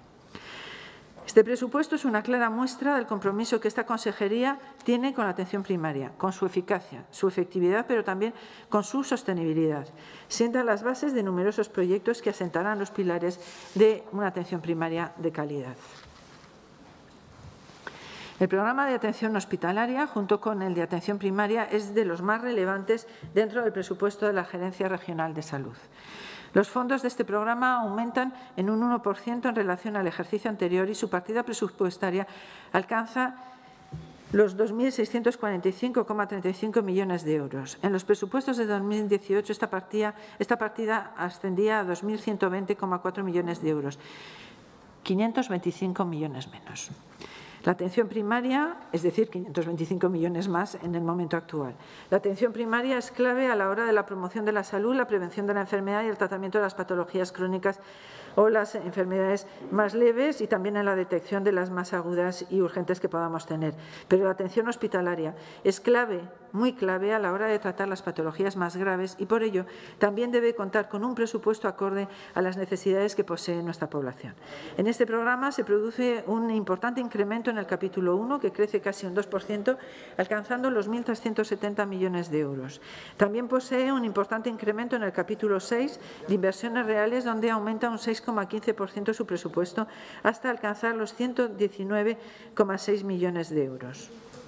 Este presupuesto es una clara muestra del compromiso que esta consejería tiene con la atención primaria, con su eficacia, su efectividad, pero también con su sostenibilidad. Sienta las bases de numerosos proyectos que asentarán los pilares de una atención primaria de calidad. El programa de atención hospitalaria, junto con el de atención primaria, es de los más relevantes dentro del presupuesto de la Gerencia Regional de Salud. Los fondos de este programa aumentan en un 1% en relación al ejercicio anterior y su partida presupuestaria alcanza los 2.645,35 millones de euros. En los presupuestos de 2018 esta partida ascendía a 2.120,4 millones de euros, 525 millones menos. La atención primaria, es decir, 525 millones más en el momento actual. La atención primaria es clave a la hora de la promoción de la salud, la prevención de la enfermedad y el tratamiento de las patologías crónicas o las enfermedades más leves y también en la detección de las más agudas y urgentes que podamos tener. Pero la atención hospitalaria es clave, muy clave a la hora de tratar las patologías más graves y por ello también debe contar con un presupuesto acorde a las necesidades que posee nuestra población. En este programa se produce un importante incremento en el capítulo 1, que crece casi un 2%, alcanzando los 1.370 millones de euros. También posee un importante incremento en el capítulo 6 de inversiones reales, donde aumenta un 6,15% su presupuesto hasta alcanzar los 119,6 millones de euros.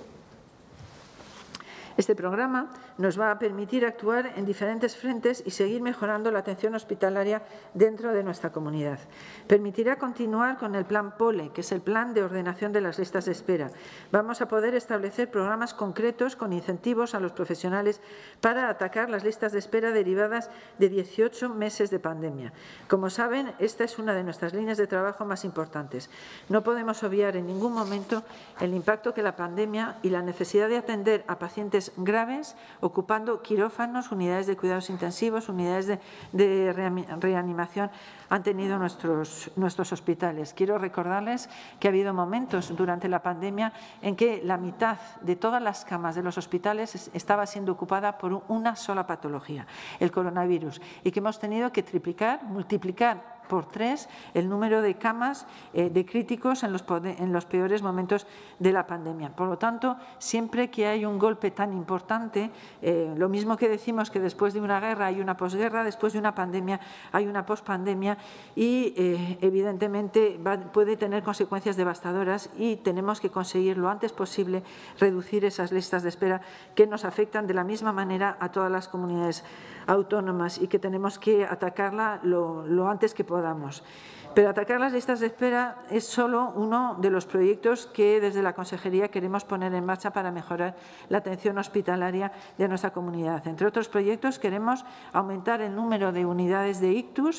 Este programa nos va a permitir actuar en diferentes frentes y seguir mejorando la atención hospitalaria dentro de nuestra comunidad. Permitirá continuar con el Plan POLE, que es el Plan de Ordenación de las Listas de Espera. Vamos a poder establecer programas concretos con incentivos a los profesionales para atacar las listas de espera derivadas de 18 meses de pandemia. Como saben, esta es una de nuestras líneas de trabajo más importantes. No podemos obviar en ningún momento el impacto que la pandemia y la necesidad de atender a pacientes graves, ocupando quirófanos, unidades de cuidados intensivos, unidades de reanimación, han tenido nuestros hospitales. Quiero recordarles que ha habido momentos durante la pandemia en que la mitad de todas las camas de los hospitales estaba siendo ocupada por una sola patología, el coronavirus, y que hemos tenido que multiplicar por 3 el número de camas de críticos en los peores momentos de la pandemia. Por lo tanto, siempre que hay un golpe tan importante, lo mismo que decimos que después de una guerra hay una posguerra, después de una pandemia hay una pospandemia y evidentemente puede tener consecuencias devastadoras y tenemos que conseguir lo antes posible reducir esas listas de espera que nos afectan de la misma manera a todas las comunidades autónomas y que tenemos que atacarla lo antes que podamos. Pero atacar las listas de espera es solo uno de los proyectos que desde la Consejería queremos poner en marcha para mejorar la atención hospitalaria de nuestra comunidad. Entre otros proyectos, queremos aumentar el número de unidades de ictus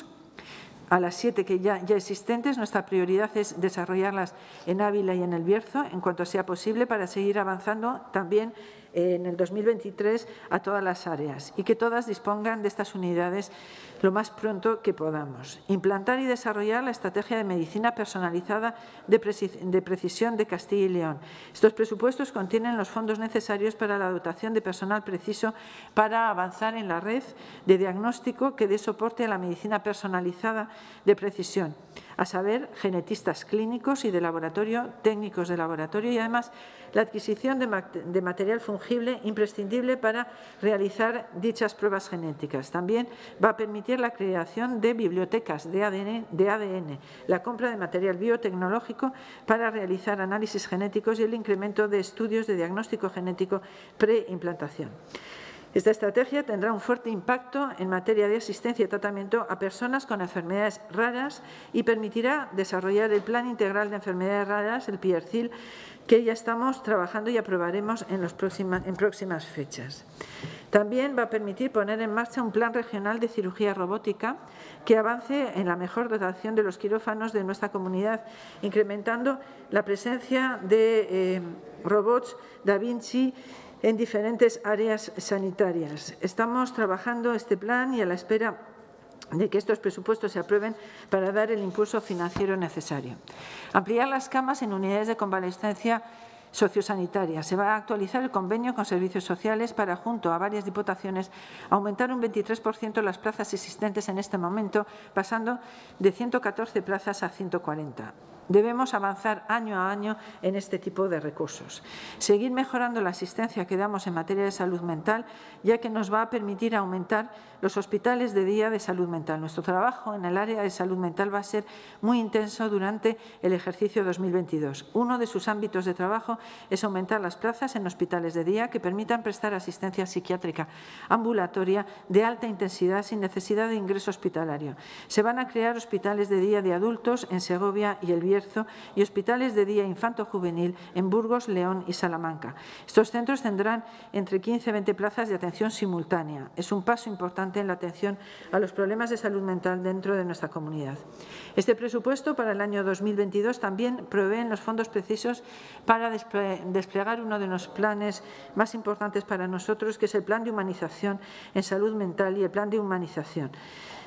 a las 7 que ya existentes. Nuestra prioridad es desarrollarlas en Ávila y en El Bierzo en cuanto sea posible para seguir avanzando también en el 2023 a todas las áreas y que todas dispongan de estas unidades lo más pronto que podamos. Implantar y desarrollar la estrategia de medicina personalizada de precisión de Castilla y León. Estos presupuestos contienen los fondos necesarios para la dotación de personal preciso para avanzar en la red de diagnóstico que dé soporte a la medicina personalizada de precisión, a saber, genetistas clínicos y de laboratorio, técnicos de laboratorio y además la adquisición de material fungible imprescindible para realizar dichas pruebas genéticas. También va a permitir la creación de bibliotecas de ADN, la compra de material biotecnológico para realizar análisis genéticos y el incremento de estudios de diagnóstico genético preimplantación. Esta estrategia tendrá un fuerte impacto en materia de asistencia y tratamiento a personas con enfermedades raras y permitirá desarrollar el Plan Integral de Enfermedades Raras, el PIERCIL, que ya estamos trabajando y aprobaremos en próximas fechas. También va a permitir poner en marcha un plan regional de cirugía robótica que avance en la mejor dotación de los quirófanos de nuestra comunidad, incrementando la presencia de robots Da Vinci en diferentes áreas sanitarias. Estamos trabajando este plan y a la espera de que estos presupuestos se aprueben para dar el impulso financiero necesario. Ampliar las camas en unidades de convalescencia sociosanitaria. Se va a actualizar el convenio con servicios sociales para, junto a varias diputaciones, aumentar un 23% las plazas existentes en este momento, pasando de 114 plazas a 140. Debemos avanzar año a año en este tipo de recursos. Seguir mejorando la asistencia que damos en materia de salud mental, ya que nos va a permitir aumentar los hospitales de día de salud mental. Nuestro trabajo en el área de salud mental va a ser muy intenso durante el ejercicio 2022. Uno de sus ámbitos de trabajo es aumentar las plazas en hospitales de día que permitan prestar asistencia psiquiátrica ambulatoria de alta intensidad sin necesidad de ingreso hospitalario. Se van a crear hospitales de día de adultos en Segovia y El Bierzo y hospitales de día infanto-juvenil en Burgos, León y Salamanca. Estos centros tendrán entre 15 y 20 plazas de atención simultánea. Es un paso importante en la atención a los problemas de salud mental dentro de nuestra comunidad. Este presupuesto para el año 2022 también provee los fondos precisos para desplegar uno de los planes más importantes para nosotros, que es el Plan de Humanización en Salud Mental y el Plan de Humanización.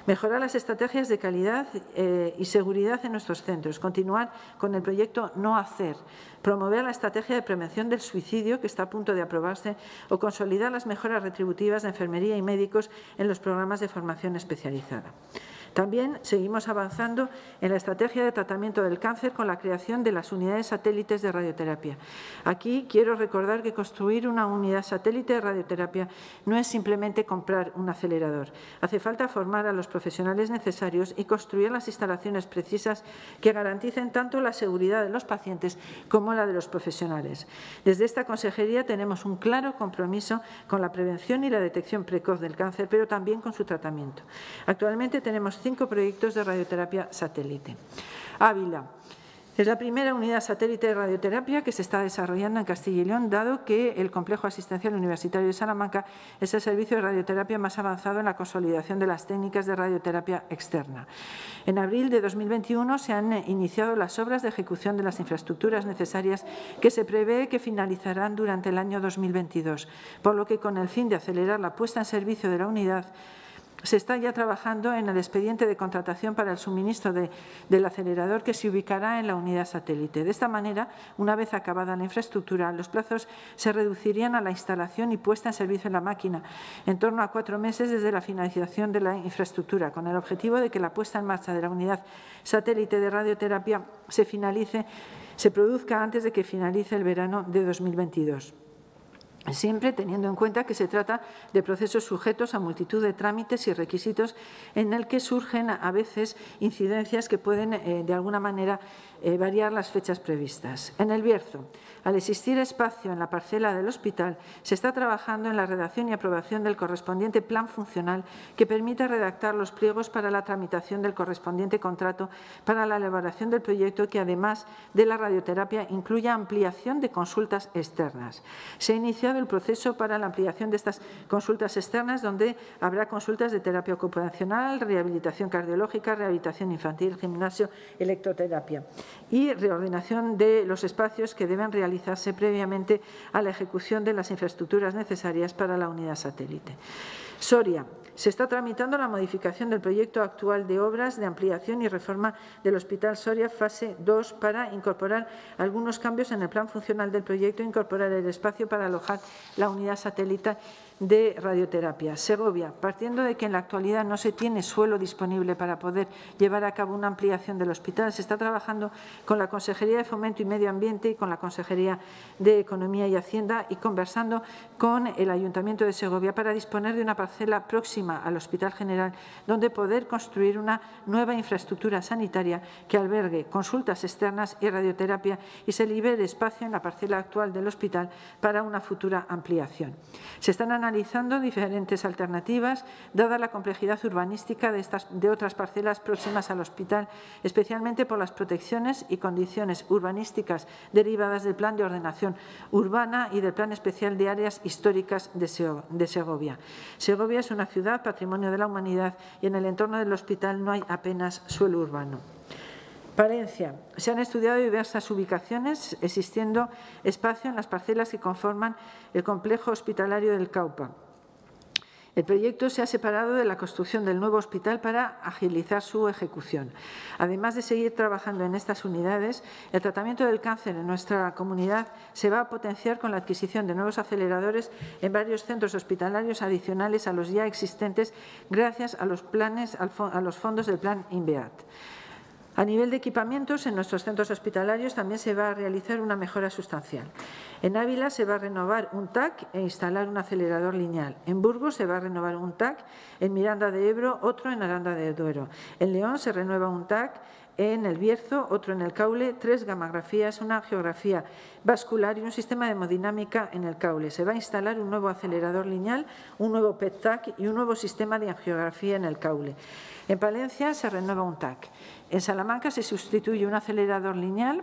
Mejorar las estrategias de calidad y seguridad en nuestros centros. Continuar con el proyecto No Hacer. Promover la estrategia de prevención del suicidio, que está a punto de aprobarse, o consolidar las mejoras retributivas de enfermería y médicos en los programas de formación especializada. También seguimos avanzando en la estrategia de tratamiento del cáncer con la creación de las unidades satélites de radioterapia. Aquí quiero recordar que construir una unidad satélite de radioterapia no es simplemente comprar un acelerador. Hace falta formar a los profesionales necesarios y construir las instalaciones precisas que garanticen tanto la seguridad de los pacientes como la de los profesionales. Desde esta consejería tenemos un claro compromiso con la prevención y la detección precoz del cáncer, pero también con su tratamiento. Actualmente tenemos 5 proyectos de radioterapia satélite. Ávila es la primera unidad satélite de radioterapia que se está desarrollando en Castilla y León, dado que el Complejo Asistencial Universitario de Salamanca es el servicio de radioterapia más avanzado en la consolidación de las técnicas de radioterapia externa. En abril de 2021 se han iniciado las obras de ejecución de las infraestructuras necesarias que se prevé que finalizarán durante el año 2022, por lo que con el fin de acelerar la puesta en servicio de la unidad, se está ya trabajando en el expediente de contratación para el suministro del acelerador que se ubicará en la unidad satélite. De esta manera, una vez acabada la infraestructura, los plazos se reducirían a la instalación y puesta en servicio de la máquina, en torno a 4 meses desde la finalización de la infraestructura, con el objetivo de que la puesta en marcha de la unidad satélite de radioterapia se produzca antes de que finalice el verano de 2022. Siempre teniendo en cuenta que se trata de procesos sujetos a multitud de trámites y requisitos en el que surgen a veces incidencias que pueden de alguna manera variar las fechas previstas. En El Bierzo, al existir espacio en la parcela del hospital, se está trabajando en la redacción y aprobación del correspondiente plan funcional que permita redactar los pliegos para la tramitación del correspondiente contrato para la elaboración del proyecto que, además de la radioterapia, incluya ampliación de consultas externas. Se ha iniciado el proceso para la ampliación de estas consultas externas, donde habrá consultas de terapia ocupacional, rehabilitación cardiológica, rehabilitación infantil, gimnasio, electroterapia y reordenación de los espacios que deben realizarse previamente a la ejecución de las infraestructuras necesarias para la unidad satélite. Soria. Se está tramitando la modificación del proyecto actual de obras de ampliación y reforma del Hospital Soria fase 2 para incorporar algunos cambios en el plan funcional del proyecto e incorporar el espacio para alojar la unidad satélite de radioterapia. Segovia, partiendo de que en la actualidad no se tiene suelo disponible para poder llevar a cabo una ampliación del hospital, se está trabajando con la Consejería de Fomento y Medio Ambiente y con la Consejería de Economía y Hacienda y conversando con el Ayuntamiento de Segovia para disponer de una parcela próxima al Hospital General, donde poder construir una nueva infraestructura sanitaria que albergue consultas externas y radioterapia y se libere espacio en la parcela actual del hospital para una futura ampliación. Se están analizando diferentes alternativas, dada la complejidad urbanística de otras parcelas próximas al hospital, especialmente por las protecciones y condiciones urbanísticas derivadas del Plan de Ordenación Urbana y del Plan Especial de Áreas Históricas de Segovia. Segovia es una ciudad patrimonio de la humanidad y en el entorno del hospital no hay apenas suelo urbano. Palencia. Se han estudiado diversas ubicaciones, existiendo espacio en las parcelas que conforman el complejo hospitalario del Caupa. El proyecto se ha separado de la construcción del nuevo hospital para agilizar su ejecución. Además de seguir trabajando en estas unidades, el tratamiento del cáncer en nuestra comunidad se va a potenciar con la adquisición de nuevos aceleradores en varios centros hospitalarios adicionales a los ya existentes gracias a los fondos del Plan INVEAT. A nivel de equipamientos, en nuestros centros hospitalarios también se va a realizar una mejora sustancial. En Ávila se va a renovar un TAC e instalar un acelerador lineal. En Burgos se va a renovar un TAC, en Miranda de Ebro otro en Aranda de Duero. En León se renueva un TAC, en El Bierzo otro en El Caule, 3 gamografías, una angiografía vascular y un sistema de hemodinámica en El Caule. Se va a instalar un nuevo acelerador lineal, un nuevo PET-TAC y un nuevo sistema de angiografía en El Caule. En Palencia se renueva un TAC. En Salamanca se sustituye un acelerador lineal,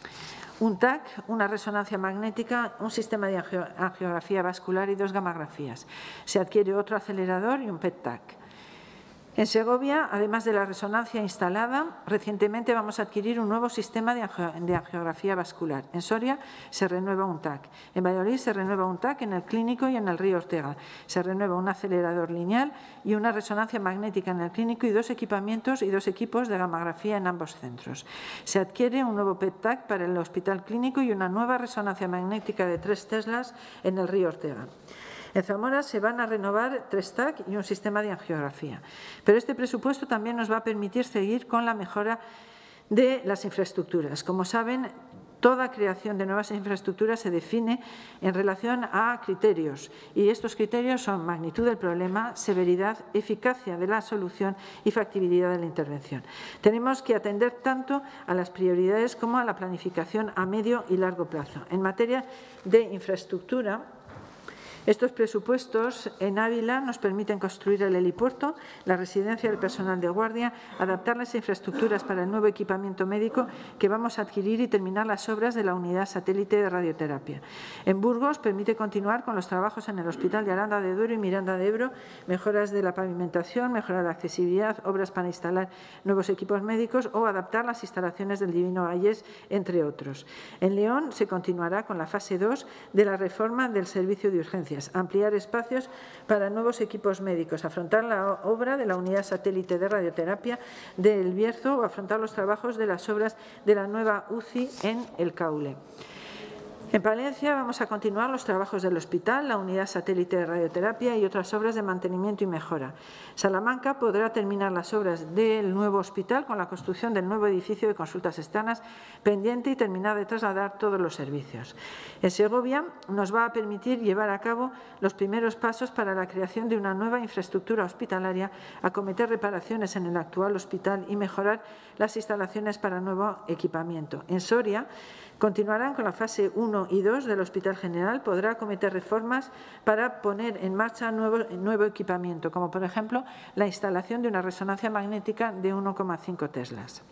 un TAC, una resonancia magnética, un sistema de angiografía vascular y 2 gamografías. Se adquiere otro acelerador y un PET-TAC. En Segovia, además de la resonancia instalada, recientemente vamos a adquirir un nuevo sistema de angiografía vascular. En Soria se renueva un TAC. En Valladolid se renueva un TAC en el Clínico y en el Río Ortega. Se renueva un acelerador lineal y una resonancia magnética en el Clínico y 2 equipamientos y 2 equipos de gamografía en ambos centros. Se adquiere un nuevo PET-TAC para el Hospital Clínico y una nueva resonancia magnética de 3 teslas en el Río Ortega. En Zamora se van a renovar 3 TAC y un sistema de angiografía. Pero este presupuesto también nos va a permitir seguir con la mejora de las infraestructuras. Como saben, toda creación de nuevas infraestructuras se define en relación a criterios y estos criterios son magnitud del problema, severidad, eficacia de la solución y factibilidad de la intervención. Tenemos que atender tanto a las prioridades como a la planificación a medio y largo plazo. En materia de infraestructura, estos presupuestos en Ávila nos permiten construir el helipuerto, la residencia del personal de guardia, adaptar las infraestructuras para el nuevo equipamiento médico que vamos a adquirir y terminar las obras de la unidad satélite de radioterapia. En Burgos permite continuar con los trabajos en el Hospital de Aranda de Duero y Miranda de Ebro, mejoras de la pavimentación, mejorar la accesibilidad, obras para instalar nuevos equipos médicos o adaptar las instalaciones del Divino Vallés, entre otros. En León se continuará con la fase 2 de la reforma del servicio de urgencias, ampliar espacios para nuevos equipos médicos, afrontar la obra de la unidad satélite de radioterapia de El Bierzo o afrontar los trabajos de las obras de la nueva UCI en El Caule. En Palencia vamos a continuar los trabajos del hospital, la unidad satélite de radioterapia y otras obras de mantenimiento y mejora. Salamanca podrá terminar las obras del nuevo hospital con la construcción del nuevo edificio de consultas externas pendiente y terminar de trasladar todos los servicios. En Segovia nos va a permitir llevar a cabo los primeros pasos para la creación de una nueva infraestructura hospitalaria, acometer reparaciones en el actual hospital y mejorar las instalaciones para nuevo equipamiento. En Soria continuarán con la fase 1 y 2 del Hospital General, podrá acometer reformas para poner en marcha nuevo equipamiento, como por ejemplo la instalación de una resonancia magnética de 1,5 teslas.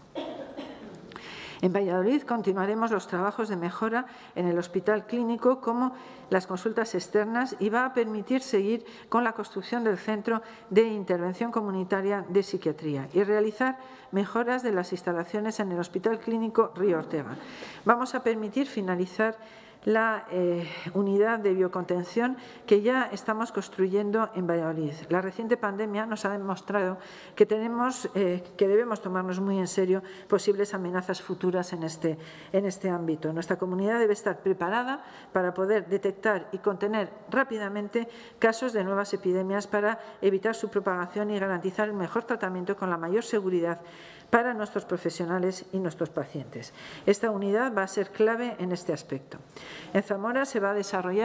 En Valladolid continuaremos los trabajos de mejora en el Hospital Clínico como las consultas externas y va a permitir seguir con la construcción del Centro de Intervención Comunitaria de Psiquiatría y realizar mejoras de las instalaciones en el Hospital Clínico Río Ortega. Vamos a permitir finalizar la unidad de biocontención que ya estamos construyendo en Valladolid. La reciente pandemia nos ha demostrado que debemos tomarnos muy en serio posibles amenazas futuras en este ámbito. Nuestra comunidad debe estar preparada para poder detectar y contener rápidamente casos de nuevas epidemias para evitar su propagación y garantizar el mejor tratamiento con la mayor seguridad para nuestros profesionales y nuestros pacientes. Esta unidad va a ser clave en este aspecto. En Zamora se va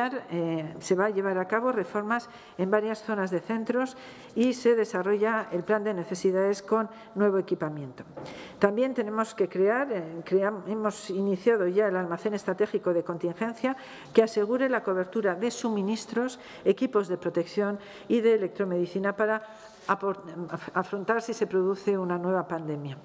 a llevar a cabo reformas en varias zonas de centros y se desarrolla el plan de necesidades con nuevo equipamiento. También tenemos que hemos iniciado ya el almacén estratégico de contingencia que asegure la cobertura de suministros, equipos de protección y de electromedicina para afrontar si se produce una nueva pandemia.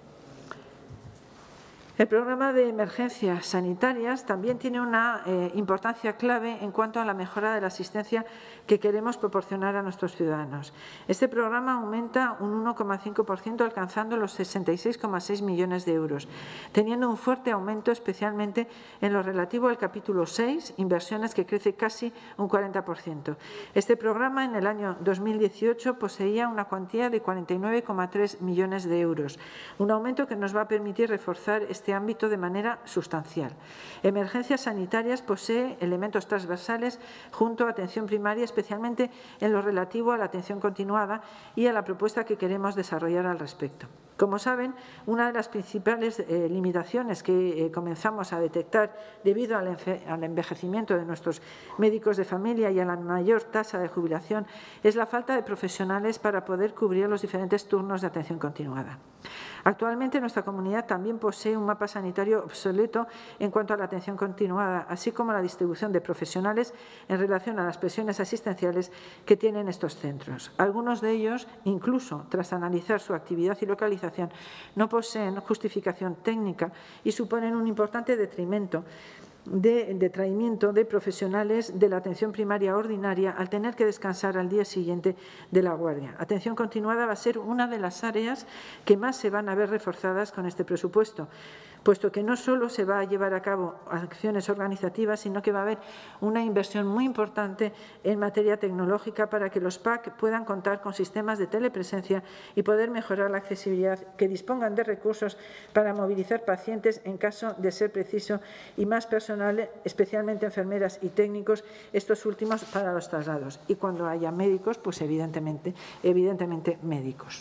El programa de emergencias sanitarias también tiene una importancia clave en cuanto a la mejora de la asistencia que queremos proporcionar a nuestros ciudadanos. Este programa aumenta un 1,5%, alcanzando los 66,6 millones de euros, teniendo un fuerte aumento especialmente en lo relativo al capítulo 6, inversiones, que crece casi un 40%. Este programa en el año 2018 poseía una cuantía de 49,3 millones de euros, un aumento que nos va a permitir reforzar este ámbito de manera sustancial. Emergencias sanitarias posee elementos transversales junto a atención primaria, especialmente en lo relativo a la atención continuada y a la propuesta que queremos desarrollar al respecto. Como saben, una de las principales limitaciones que comenzamos a detectar debido al envejecimiento de nuestros médicos de familia y a la mayor tasa de jubilación es la falta de profesionales para poder cubrir los diferentes turnos de atención continuada. Actualmente nuestra comunidad también posee un mapa sanitario obsoleto en cuanto a la atención continuada, así como la distribución de profesionales en relación a las presiones asistenciales que tienen estos centros. Algunos de ellos, incluso tras analizar su actividad y localización, no poseen justificación técnica y suponen un importante detrimento de detraimiento de profesionales de la atención primaria ordinaria al tener que descansar al día siguiente de la guardia. Atención continuada va a ser una de las áreas que más se van a ver reforzadas con este presupuesto, puesto que no solo se va a llevar a cabo acciones organizativas, sino que va a haber una inversión muy importante en materia tecnológica para que los PAC puedan contar con sistemas de telepresencia y poder mejorar la accesibilidad, que dispongan de recursos para movilizar pacientes en caso de ser preciso y más personal, especialmente enfermeras y técnicos, estos últimos para los traslados. Y cuando haya médicos, pues evidentemente médicos.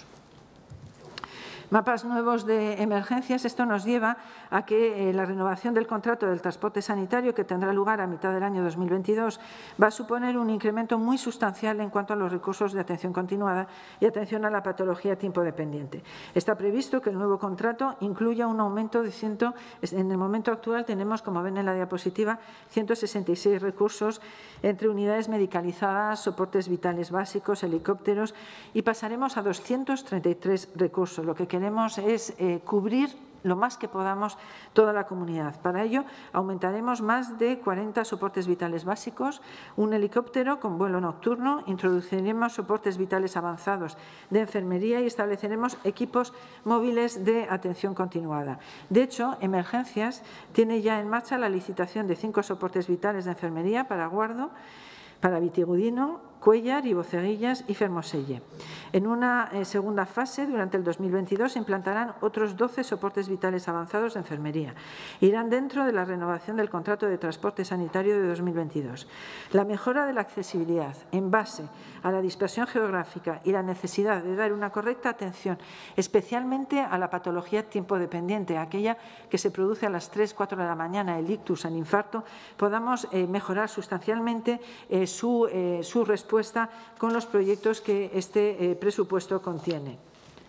Mapas nuevos de emergencias. Esto nos lleva a que la renovación del contrato del transporte sanitario, que tendrá lugar a mitad del año 2022, va a suponer un incremento muy sustancial en cuanto a los recursos de atención continuada y atención a la patología tiempo dependiente. Está previsto que el nuevo contrato incluya un aumento de en el momento actual tenemos, como ven en la diapositiva, 166 recursos entre unidades medicalizadas, soportes vitales básicos, helicópteros, y pasaremos a 233 recursos. Lo que queremos es cubrir lo más que podamos toda la comunidad. Para ello, aumentaremos más de 40 soportes vitales básicos, un helicóptero con vuelo nocturno, introduciremos soportes vitales avanzados de enfermería y estableceremos equipos móviles de atención continuada. De hecho, Emergencias tiene ya en marcha la licitación de 5 soportes vitales de enfermería para Guardo, para Vitigudino, Cuéllar, Riboceguillas y Fermoselle. En una segunda fase, durante el 2022, se implantarán otros 12 soportes vitales avanzados de enfermería. Irán dentro de la renovación del contrato de transporte sanitario de 2022. La mejora de la accesibilidad en base a la dispersión geográfica y la necesidad de dar una correcta atención, especialmente a la patología tiempo dependiente, aquella que se produce a las 3, 4 de la mañana, el ictus, el infarto, podamos mejorar sustancialmente su respuesta con los proyectos que este presupuesto contiene.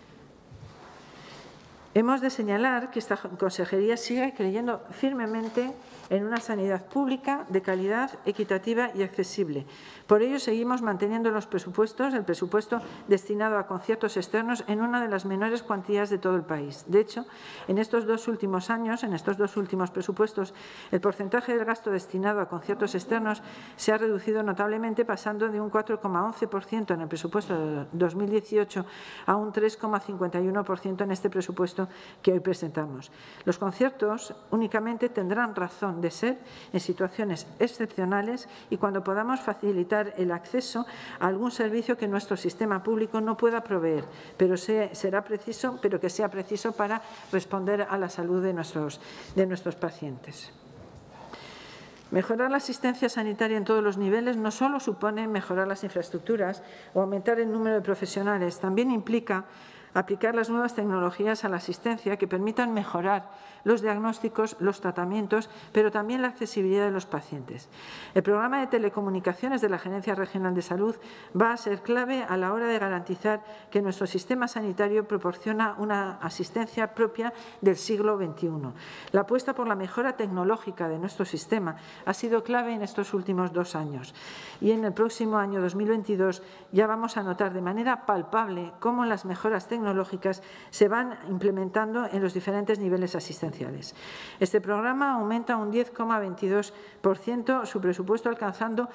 Hemos de señalar que esta consejería sigue creyendo firmemente en una sanidad pública de calidad, equitativa y accesible. Por ello, seguimos manteniendo el presupuesto destinado a conciertos externos en una de las menores cuantías de todo el país. De hecho, en estos 2 últimos años, en estos 2 últimos presupuestos, el porcentaje del gasto destinado a conciertos externos se ha reducido notablemente, pasando de un 4,11% en el presupuesto de 2018 a un 3,51% en este presupuesto que hoy presentamos. Los conciertos únicamente tendrán razón de ser en situaciones excepcionales y cuando podamos facilitar el acceso a algún servicio que nuestro sistema público no pueda proveer, pero que sea preciso para responder a la salud de nuestros pacientes. Mejorar la asistencia sanitaria en todos los niveles no solo supone mejorar las infraestructuras o aumentar el número de profesionales, también implica aplicar las nuevas tecnologías a la asistencia que permitan mejorar los diagnósticos, los tratamientos, pero también la accesibilidad de los pacientes. El programa de telecomunicaciones de la Gerencia Regional de Salud va a ser clave a la hora de garantizar que nuestro sistema sanitario proporciona una asistencia propia del siglo XXI. La apuesta por la mejora tecnológica de nuestro sistema ha sido clave en estos últimos 2 años y en el próximo año 2022 ya vamos a notar de manera palpable cómo las mejoras tecnológicas se van implementando en los diferentes niveles asistenciales. Este programa aumenta un 10,22% su presupuesto, alcanzando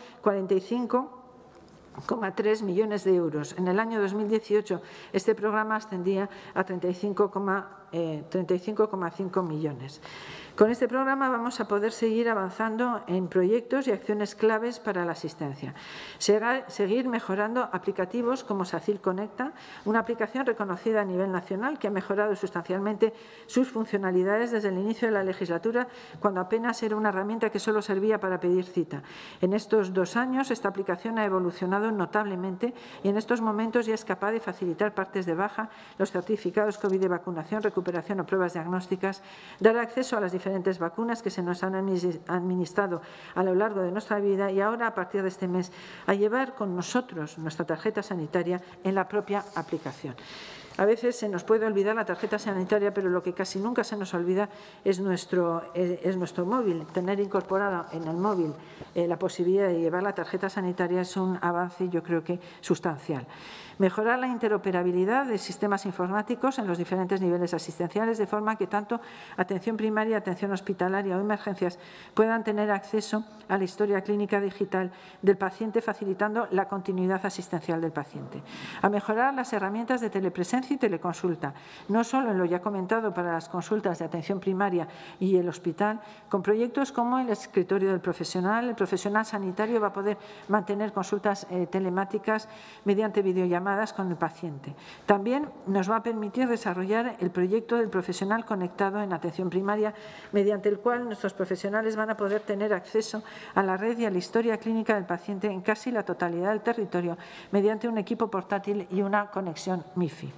45,3 millones de euros. En el año 2018 este programa ascendía a 35,5 millones. Con este programa vamos a poder seguir avanzando en proyectos y acciones claves para la asistencia. Seguir mejorando aplicativos como SACIL Conecta, una aplicación reconocida a nivel nacional que ha mejorado sustancialmente sus funcionalidades desde el inicio de la legislatura, cuando apenas era una herramienta que solo servía para pedir cita. En estos 2 años esta aplicación ha evolucionado notablemente y en estos momentos ya es capaz de facilitar partes de baja, los certificados COVID de vacunación, recuperación o pruebas diagnósticas, dar acceso a las diferentes vacunas que se nos han administrado a lo largo de nuestra vida y ahora, a partir de este mes, a llevar con nosotros nuestra tarjeta sanitaria en la propia aplicación. A veces se nos puede olvidar la tarjeta sanitaria, pero lo que casi nunca se nos olvida es nuestro móvil, tener incorporado en el móvil la posibilidad de llevar la tarjeta sanitaria es un avance, yo creo que sustancial. Mejorar la interoperabilidad de sistemas informáticos en los diferentes niveles asistenciales, de forma que tanto atención primaria, atención hospitalaria o emergencias puedan tener acceso a la historia clínica digital del paciente, facilitando la continuidad asistencial del paciente. A mejorar las herramientas de telepresencia y teleconsulta, no solo en lo ya comentado para las consultas de atención primaria y el hospital, con proyectos como el escritorio del profesional. El profesional sanitario va a poder mantener consultas telemáticas mediante videollamadas con el paciente. También nos va a permitir desarrollar el proyecto del profesional conectado en atención primaria, mediante el cual nuestros profesionales van a poder tener acceso a la red y a la historia clínica del paciente en casi la totalidad del territorio, mediante un equipo portátil y una conexión MiFi.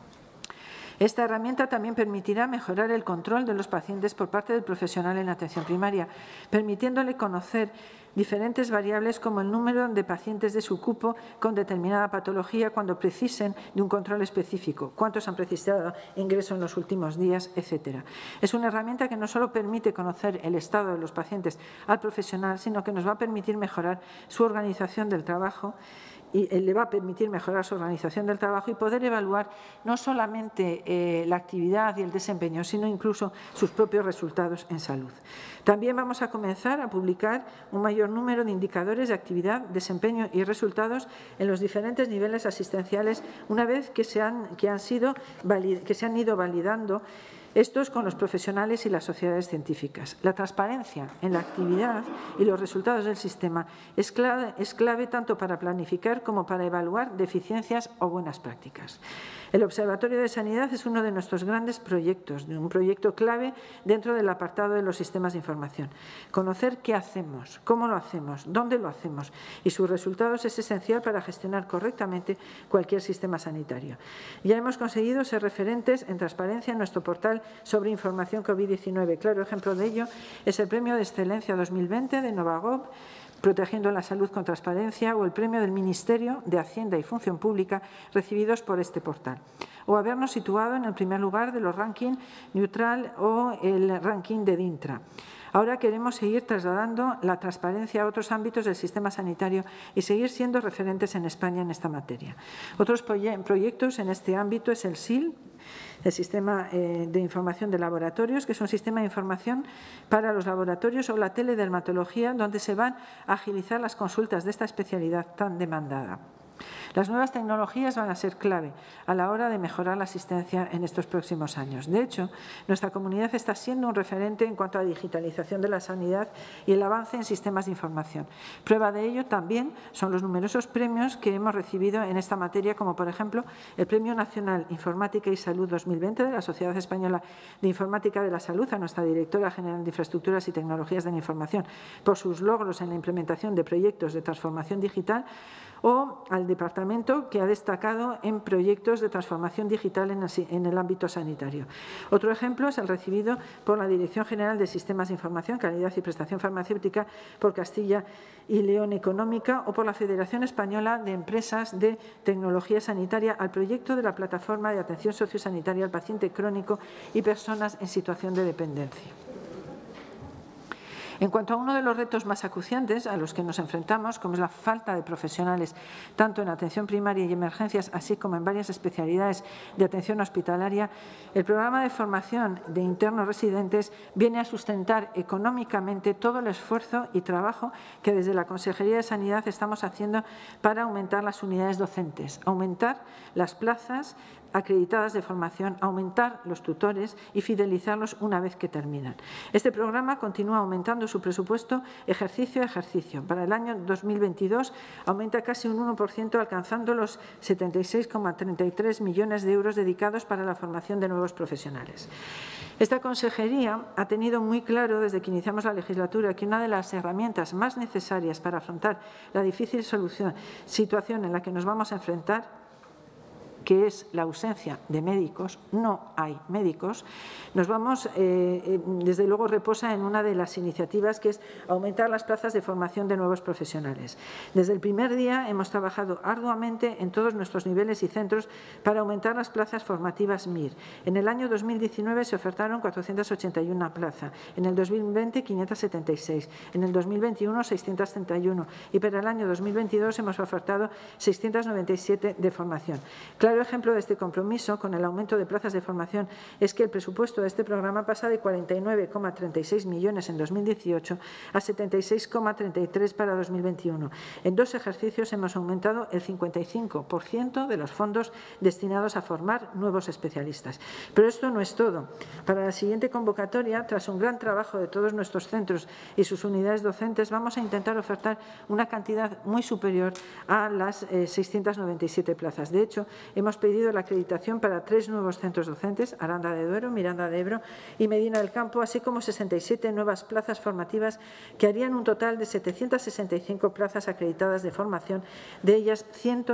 Esta herramienta también permitirá mejorar el control de los pacientes por parte del profesional en atención primaria, permitiéndole conocer diferentes variables como el número de pacientes de su cupo con determinada patología cuando precisen de un control específico, cuántos han precisado ingreso en los últimos días, etc. Es una herramienta que no solo permite conocer el estado de los pacientes al profesional, sino que nos va a permitir mejorar su organización del trabajo y le va a permitir mejorar su organización del trabajo y poder evaluar no solamente la actividad y el desempeño, sino incluso sus propios resultados en salud. También vamos a comenzar a publicar un mayor número de indicadores de actividad, desempeño y resultados en los diferentes niveles asistenciales, una vez que se han ido validando estos con los profesionales y las sociedades científicas. La transparencia en la actividad y los resultados del sistema es clave tanto para planificar como para evaluar deficiencias o buenas prácticas. El Observatorio de Sanidad es uno de nuestros grandes proyectos, un proyecto clave dentro del apartado de los sistemas de información. Conocer qué hacemos, cómo lo hacemos, dónde lo hacemos y sus resultados es esencial para gestionar correctamente cualquier sistema sanitario. Ya hemos conseguido ser referentes en transparencia en nuestro portal sobre información COVID-19. Claro ejemplo de ello es el Premio de Excelencia 2020 de Novagov, Protegiendo la Salud con Transparencia, o el Premio del Ministerio de Hacienda y Función Pública recibidos por este portal. O habernos situado en el primer lugar de los rankings neutral o el ranking de DINTRA. Ahora queremos seguir trasladando la transparencia a otros ámbitos del sistema sanitario y seguir siendo referentes en España en esta materia. Otros proyectos en este ámbito es el SIL, el Sistema de Información de Laboratorios, que es un sistema de información para los laboratorios, o la teledermatología, donde se van a agilizar las consultas de esta especialidad tan demandada. Las nuevas tecnologías van a ser clave a la hora de mejorar la asistencia en estos próximos años. De hecho, nuestra comunidad está siendo un referente en cuanto a digitalización de la sanidad y el avance en sistemas de información. Prueba de ello también son los numerosos premios que hemos recibido en esta materia, como por ejemplo el Premio Nacional Informática y Salud 2020 de la Sociedad Española de Informática de la Salud, a nuestra Directora General de Infraestructuras y Tecnologías de la Información por sus logros en la implementación de proyectos de transformación digital, o al departamento que ha destacado en proyectos de transformación digital en el ámbito sanitario. Otro ejemplo es el recibido por la Dirección General de Sistemas de Información, Calidad y Prestación Farmacéutica por Castilla y León Económica, o por la Federación Española de Empresas de Tecnología Sanitaria al proyecto de la Plataforma de Atención Sociosanitaria al Paciente Crónico y Personas en Situación de Dependencia. En cuanto a uno de los retos más acuciantes a los que nos enfrentamos, como es la falta de profesionales tanto en atención primaria y emergencias, así como en varias especialidades de atención hospitalaria, el programa de formación de internos residentes viene a sustentar económicamente todo el esfuerzo y trabajo que desde la Consejería de Sanidad estamos haciendo para aumentar las unidades docentes, aumentar las plazas acreditadas de formación, aumentar los tutores y fidelizarlos una vez que terminan. Este programa continúa aumentando su presupuesto ejercicio a ejercicio. Para el año 2022 aumenta casi un 1%, alcanzando los 76,33 millones de euros dedicados para la formación de nuevos profesionales. Esta consejería ha tenido muy claro desde que iniciamos la legislatura que una de las herramientas más necesarias para afrontar la difícil situación en la que nos vamos a enfrentar que es la ausencia de médicos, no hay médicos, nos vamos, desde luego reposa en una de las iniciativas que es aumentar las plazas de formación de nuevos profesionales. Desde el primer día hemos trabajado arduamente en todos nuestros niveles y centros para aumentar las plazas formativas MIR. En el año 2019 se ofertaron 481 plazas, en el 2020 576, en el 2021 631 y para el año 2022 hemos ofertado 697 de formación. Claro ejemplo de este compromiso con el aumento de plazas de formación es que el presupuesto de este programa pasa de 49,36 millones en 2018 a 76,33 para 2021. En 2 ejercicios hemos aumentado el 55% de los fondos destinados a formar nuevos especialistas. Pero esto no es todo. Para la siguiente convocatoria, tras un gran trabajo de todos nuestros centros y sus unidades docentes, vamos a intentar ofertar una cantidad muy superior a las 697 plazas. De hecho, hemos pedido la acreditación para 3 nuevos centros docentes, Aranda de Duero, Miranda de Ebro y Medina del Campo, así como 67 nuevas plazas formativas que harían un total de 765 plazas acreditadas de formación, de ellas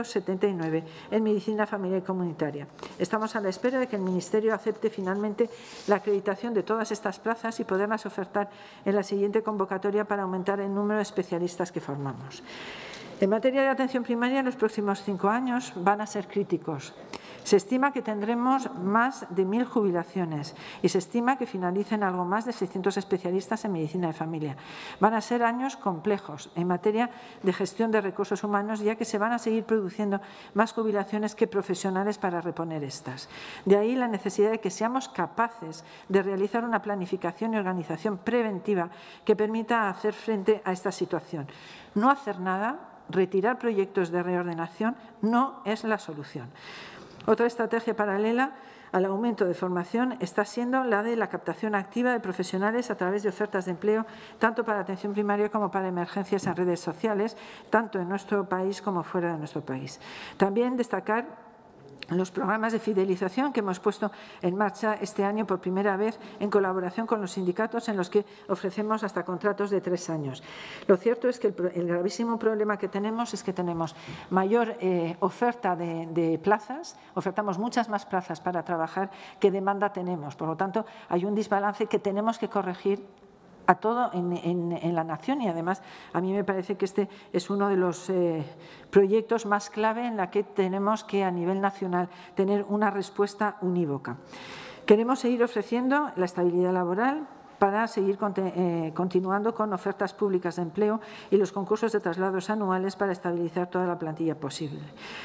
179 en medicina familiar y comunitaria. Estamos a la espera de que el Ministerio acepte finalmente la acreditación de todas estas plazas y poderlas ofertar en la siguiente convocatoria para aumentar el número de especialistas que formamos. En materia de atención primaria, los próximos 5 años van a ser críticos. Se estima que tendremos más de 1.000 jubilaciones y se estima que finalicen algo más de 600 especialistas en medicina de familia. Van a ser años complejos en materia de gestión de recursos humanos, ya que se van a seguir produciendo más jubilaciones que profesionales para reponer estas. De ahí la necesidad de que seamos capaces de realizar una planificación y organización preventiva que permita hacer frente a esta situación. No hacer nada, retirar proyectos de reordenación, no es la solución. Otra estrategia paralela al aumento de formación está siendo la de la captación activa de profesionales a través de ofertas de empleo, tanto para atención primaria como para emergencias en redes sociales, tanto en nuestro país como fuera de nuestro país. También destacar los programas de fidelización que hemos puesto en marcha este año por primera vez en colaboración con los sindicatos, en los que ofrecemos hasta contratos de 3 años. Lo cierto es que el gravísimo problema que tenemos es que tenemos mayor oferta de plazas, ofertamos muchas más plazas para trabajar que demanda tenemos. Por lo tanto, hay un desbalance que tenemos que corregir a todo en la nación y además a mí me parece que este es uno de los proyectos más clave en la que tenemos que a nivel nacional tener una respuesta unívoca. Queremos seguir ofreciendo la estabilidad laboral para seguir continuando con ofertas públicas de empleo y los concursos de traslados anuales para estabilizar toda la plantilla posible.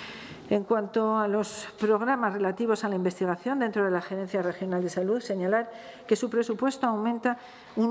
En cuanto a los programas relativos a la investigación dentro de la Gerencia Regional de Salud, señalar que su presupuesto aumenta un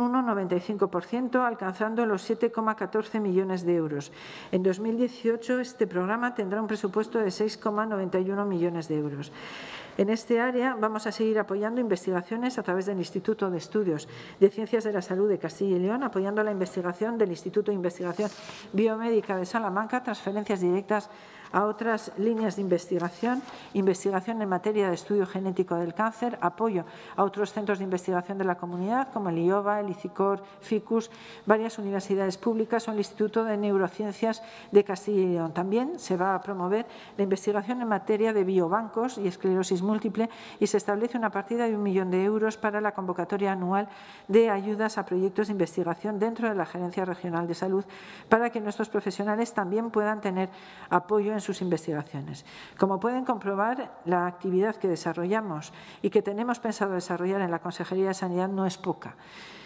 1,95%, alcanzando los 7,14 millones de euros. En 2018, este programa tendrá un presupuesto de 6,91 millones de euros. En este área vamos a seguir apoyando investigaciones a través del Instituto de Estudios de Ciencias de la Salud de Castilla y León, apoyando la investigación del Instituto de Investigación Biomédica de Salamanca, transferencias directas a otras líneas de investigación, investigación en materia de estudio genético del cáncer, apoyo a otros centros de investigación de la comunidad como el IOBA, el ICICOR, FICUS, varias universidades públicas o el Instituto de Neurociencias de Castilla y León. También se va a promover la investigación en materia de biobancos y esclerosis múltiple y se establece una partida de 1 millón de euros para la convocatoria anual de ayudas a proyectos de investigación dentro de la Gerencia Regional de Salud para que nuestros profesionales también puedan tener apoyo en sus investigaciones. Como pueden comprobar, la actividad que desarrollamos y que tenemos pensado desarrollar en la Consejería de Sanidad no es poca.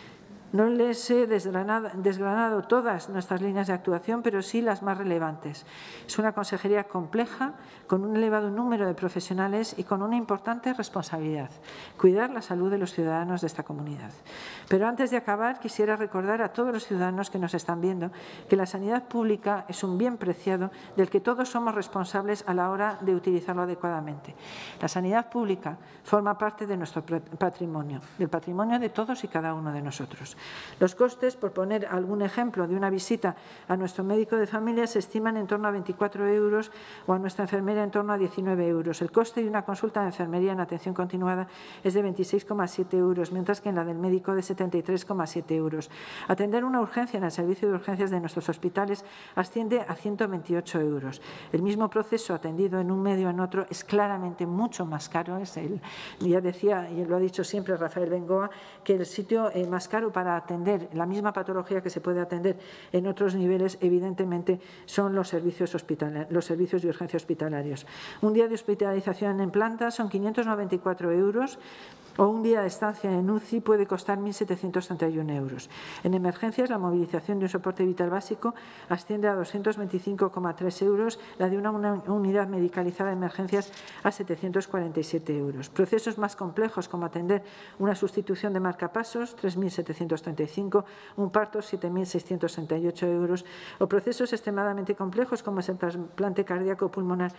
No les he desgranado todas nuestras líneas de actuación, pero sí las más relevantes. Es una consejería compleja, con un elevado número de profesionales y con una importante responsabilidad: cuidar la salud de los ciudadanos de esta comunidad. Pero antes de acabar, quisiera recordar a todos los ciudadanos que nos están viendo que la sanidad pública es un bien preciado del que todos somos responsables a la hora de utilizarlo adecuadamente. La sanidad pública forma parte de nuestro patrimonio, del patrimonio de todos y cada uno de nosotros. Los costes, por poner algún ejemplo, de una visita a nuestro médico de familia se estiman en torno a 24 euros o a nuestra enfermera en torno a 19 euros. El coste de una consulta de enfermería en atención continuada es de 26,7 euros, mientras que en la del médico de 73,7 euros. Atender una urgencia en el servicio de urgencias de nuestros hospitales asciende a 128 euros. El mismo proceso atendido en un medio o en otro es claramente mucho más caro. Ya decía, y lo ha dicho siempre Rafael Bengoa, que el sitio más caro para atender la misma patología que se puede atender en otros niveles, evidentemente, son los servicios de urgencia hospitalarios. Un día de hospitalización en planta son 594 euros, o un día de estancia en UCI puede costar 1.731 euros. En emergencias, la movilización de un soporte vital básico asciende a 225,3 euros, la de una unidad medicalizada de emergencias a 747 euros. Procesos más complejos, como atender una sustitución de marcapasos, 3.735, un parto, 7.668 euros, o procesos extremadamente complejos, como es el trasplante cardíaco pulmonar,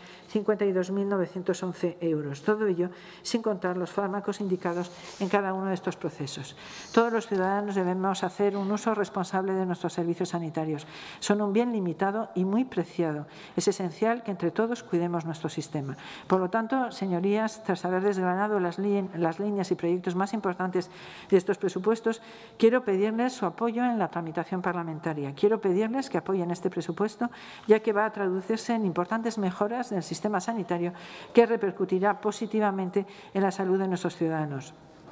52.911 euros. Todo ello sin contar los fármacos indicados en cada uno de estos procesos. Todos los ciudadanos debemos hacer un uso responsable de nuestros servicios sanitarios. Son un bien limitado y muy preciado. Es esencial que entre todos cuidemos nuestro sistema. Por lo tanto, señorías, tras haber desgranado las líneas y proyectos más importantes de estos presupuestos, quiero pedirles su apoyo en la tramitación parlamentaria. Quiero pedirles que apoyen este presupuesto, ya que va a traducirse en importantes mejoras del sistema sanitario que repercutirá positivamente en la salud de nuestros ciudadanos.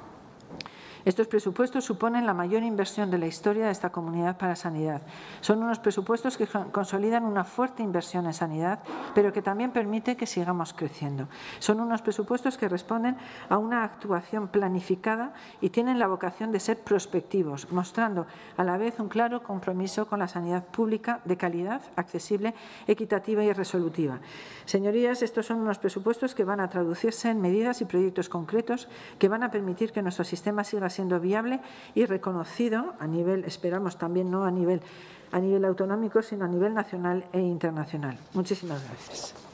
Estos presupuestos suponen la mayor inversión de la historia de esta comunidad para sanidad. Son unos presupuestos que consolidan una fuerte inversión en sanidad, pero que también permite que sigamos creciendo. Son unos presupuestos que responden a una actuación planificada y tienen la vocación de ser prospectivos, mostrando a la vez un claro compromiso con la sanidad pública de calidad, accesible, equitativa y resolutiva. Señorías, estos son unos presupuestos que van a traducirse en medidas y proyectos concretos que van a permitir que nuestro sistema siga siendo viable y reconocido a nivel, esperamos también no a nivel autonómico, sino a nivel nacional e internacional. Muchísimas gracias.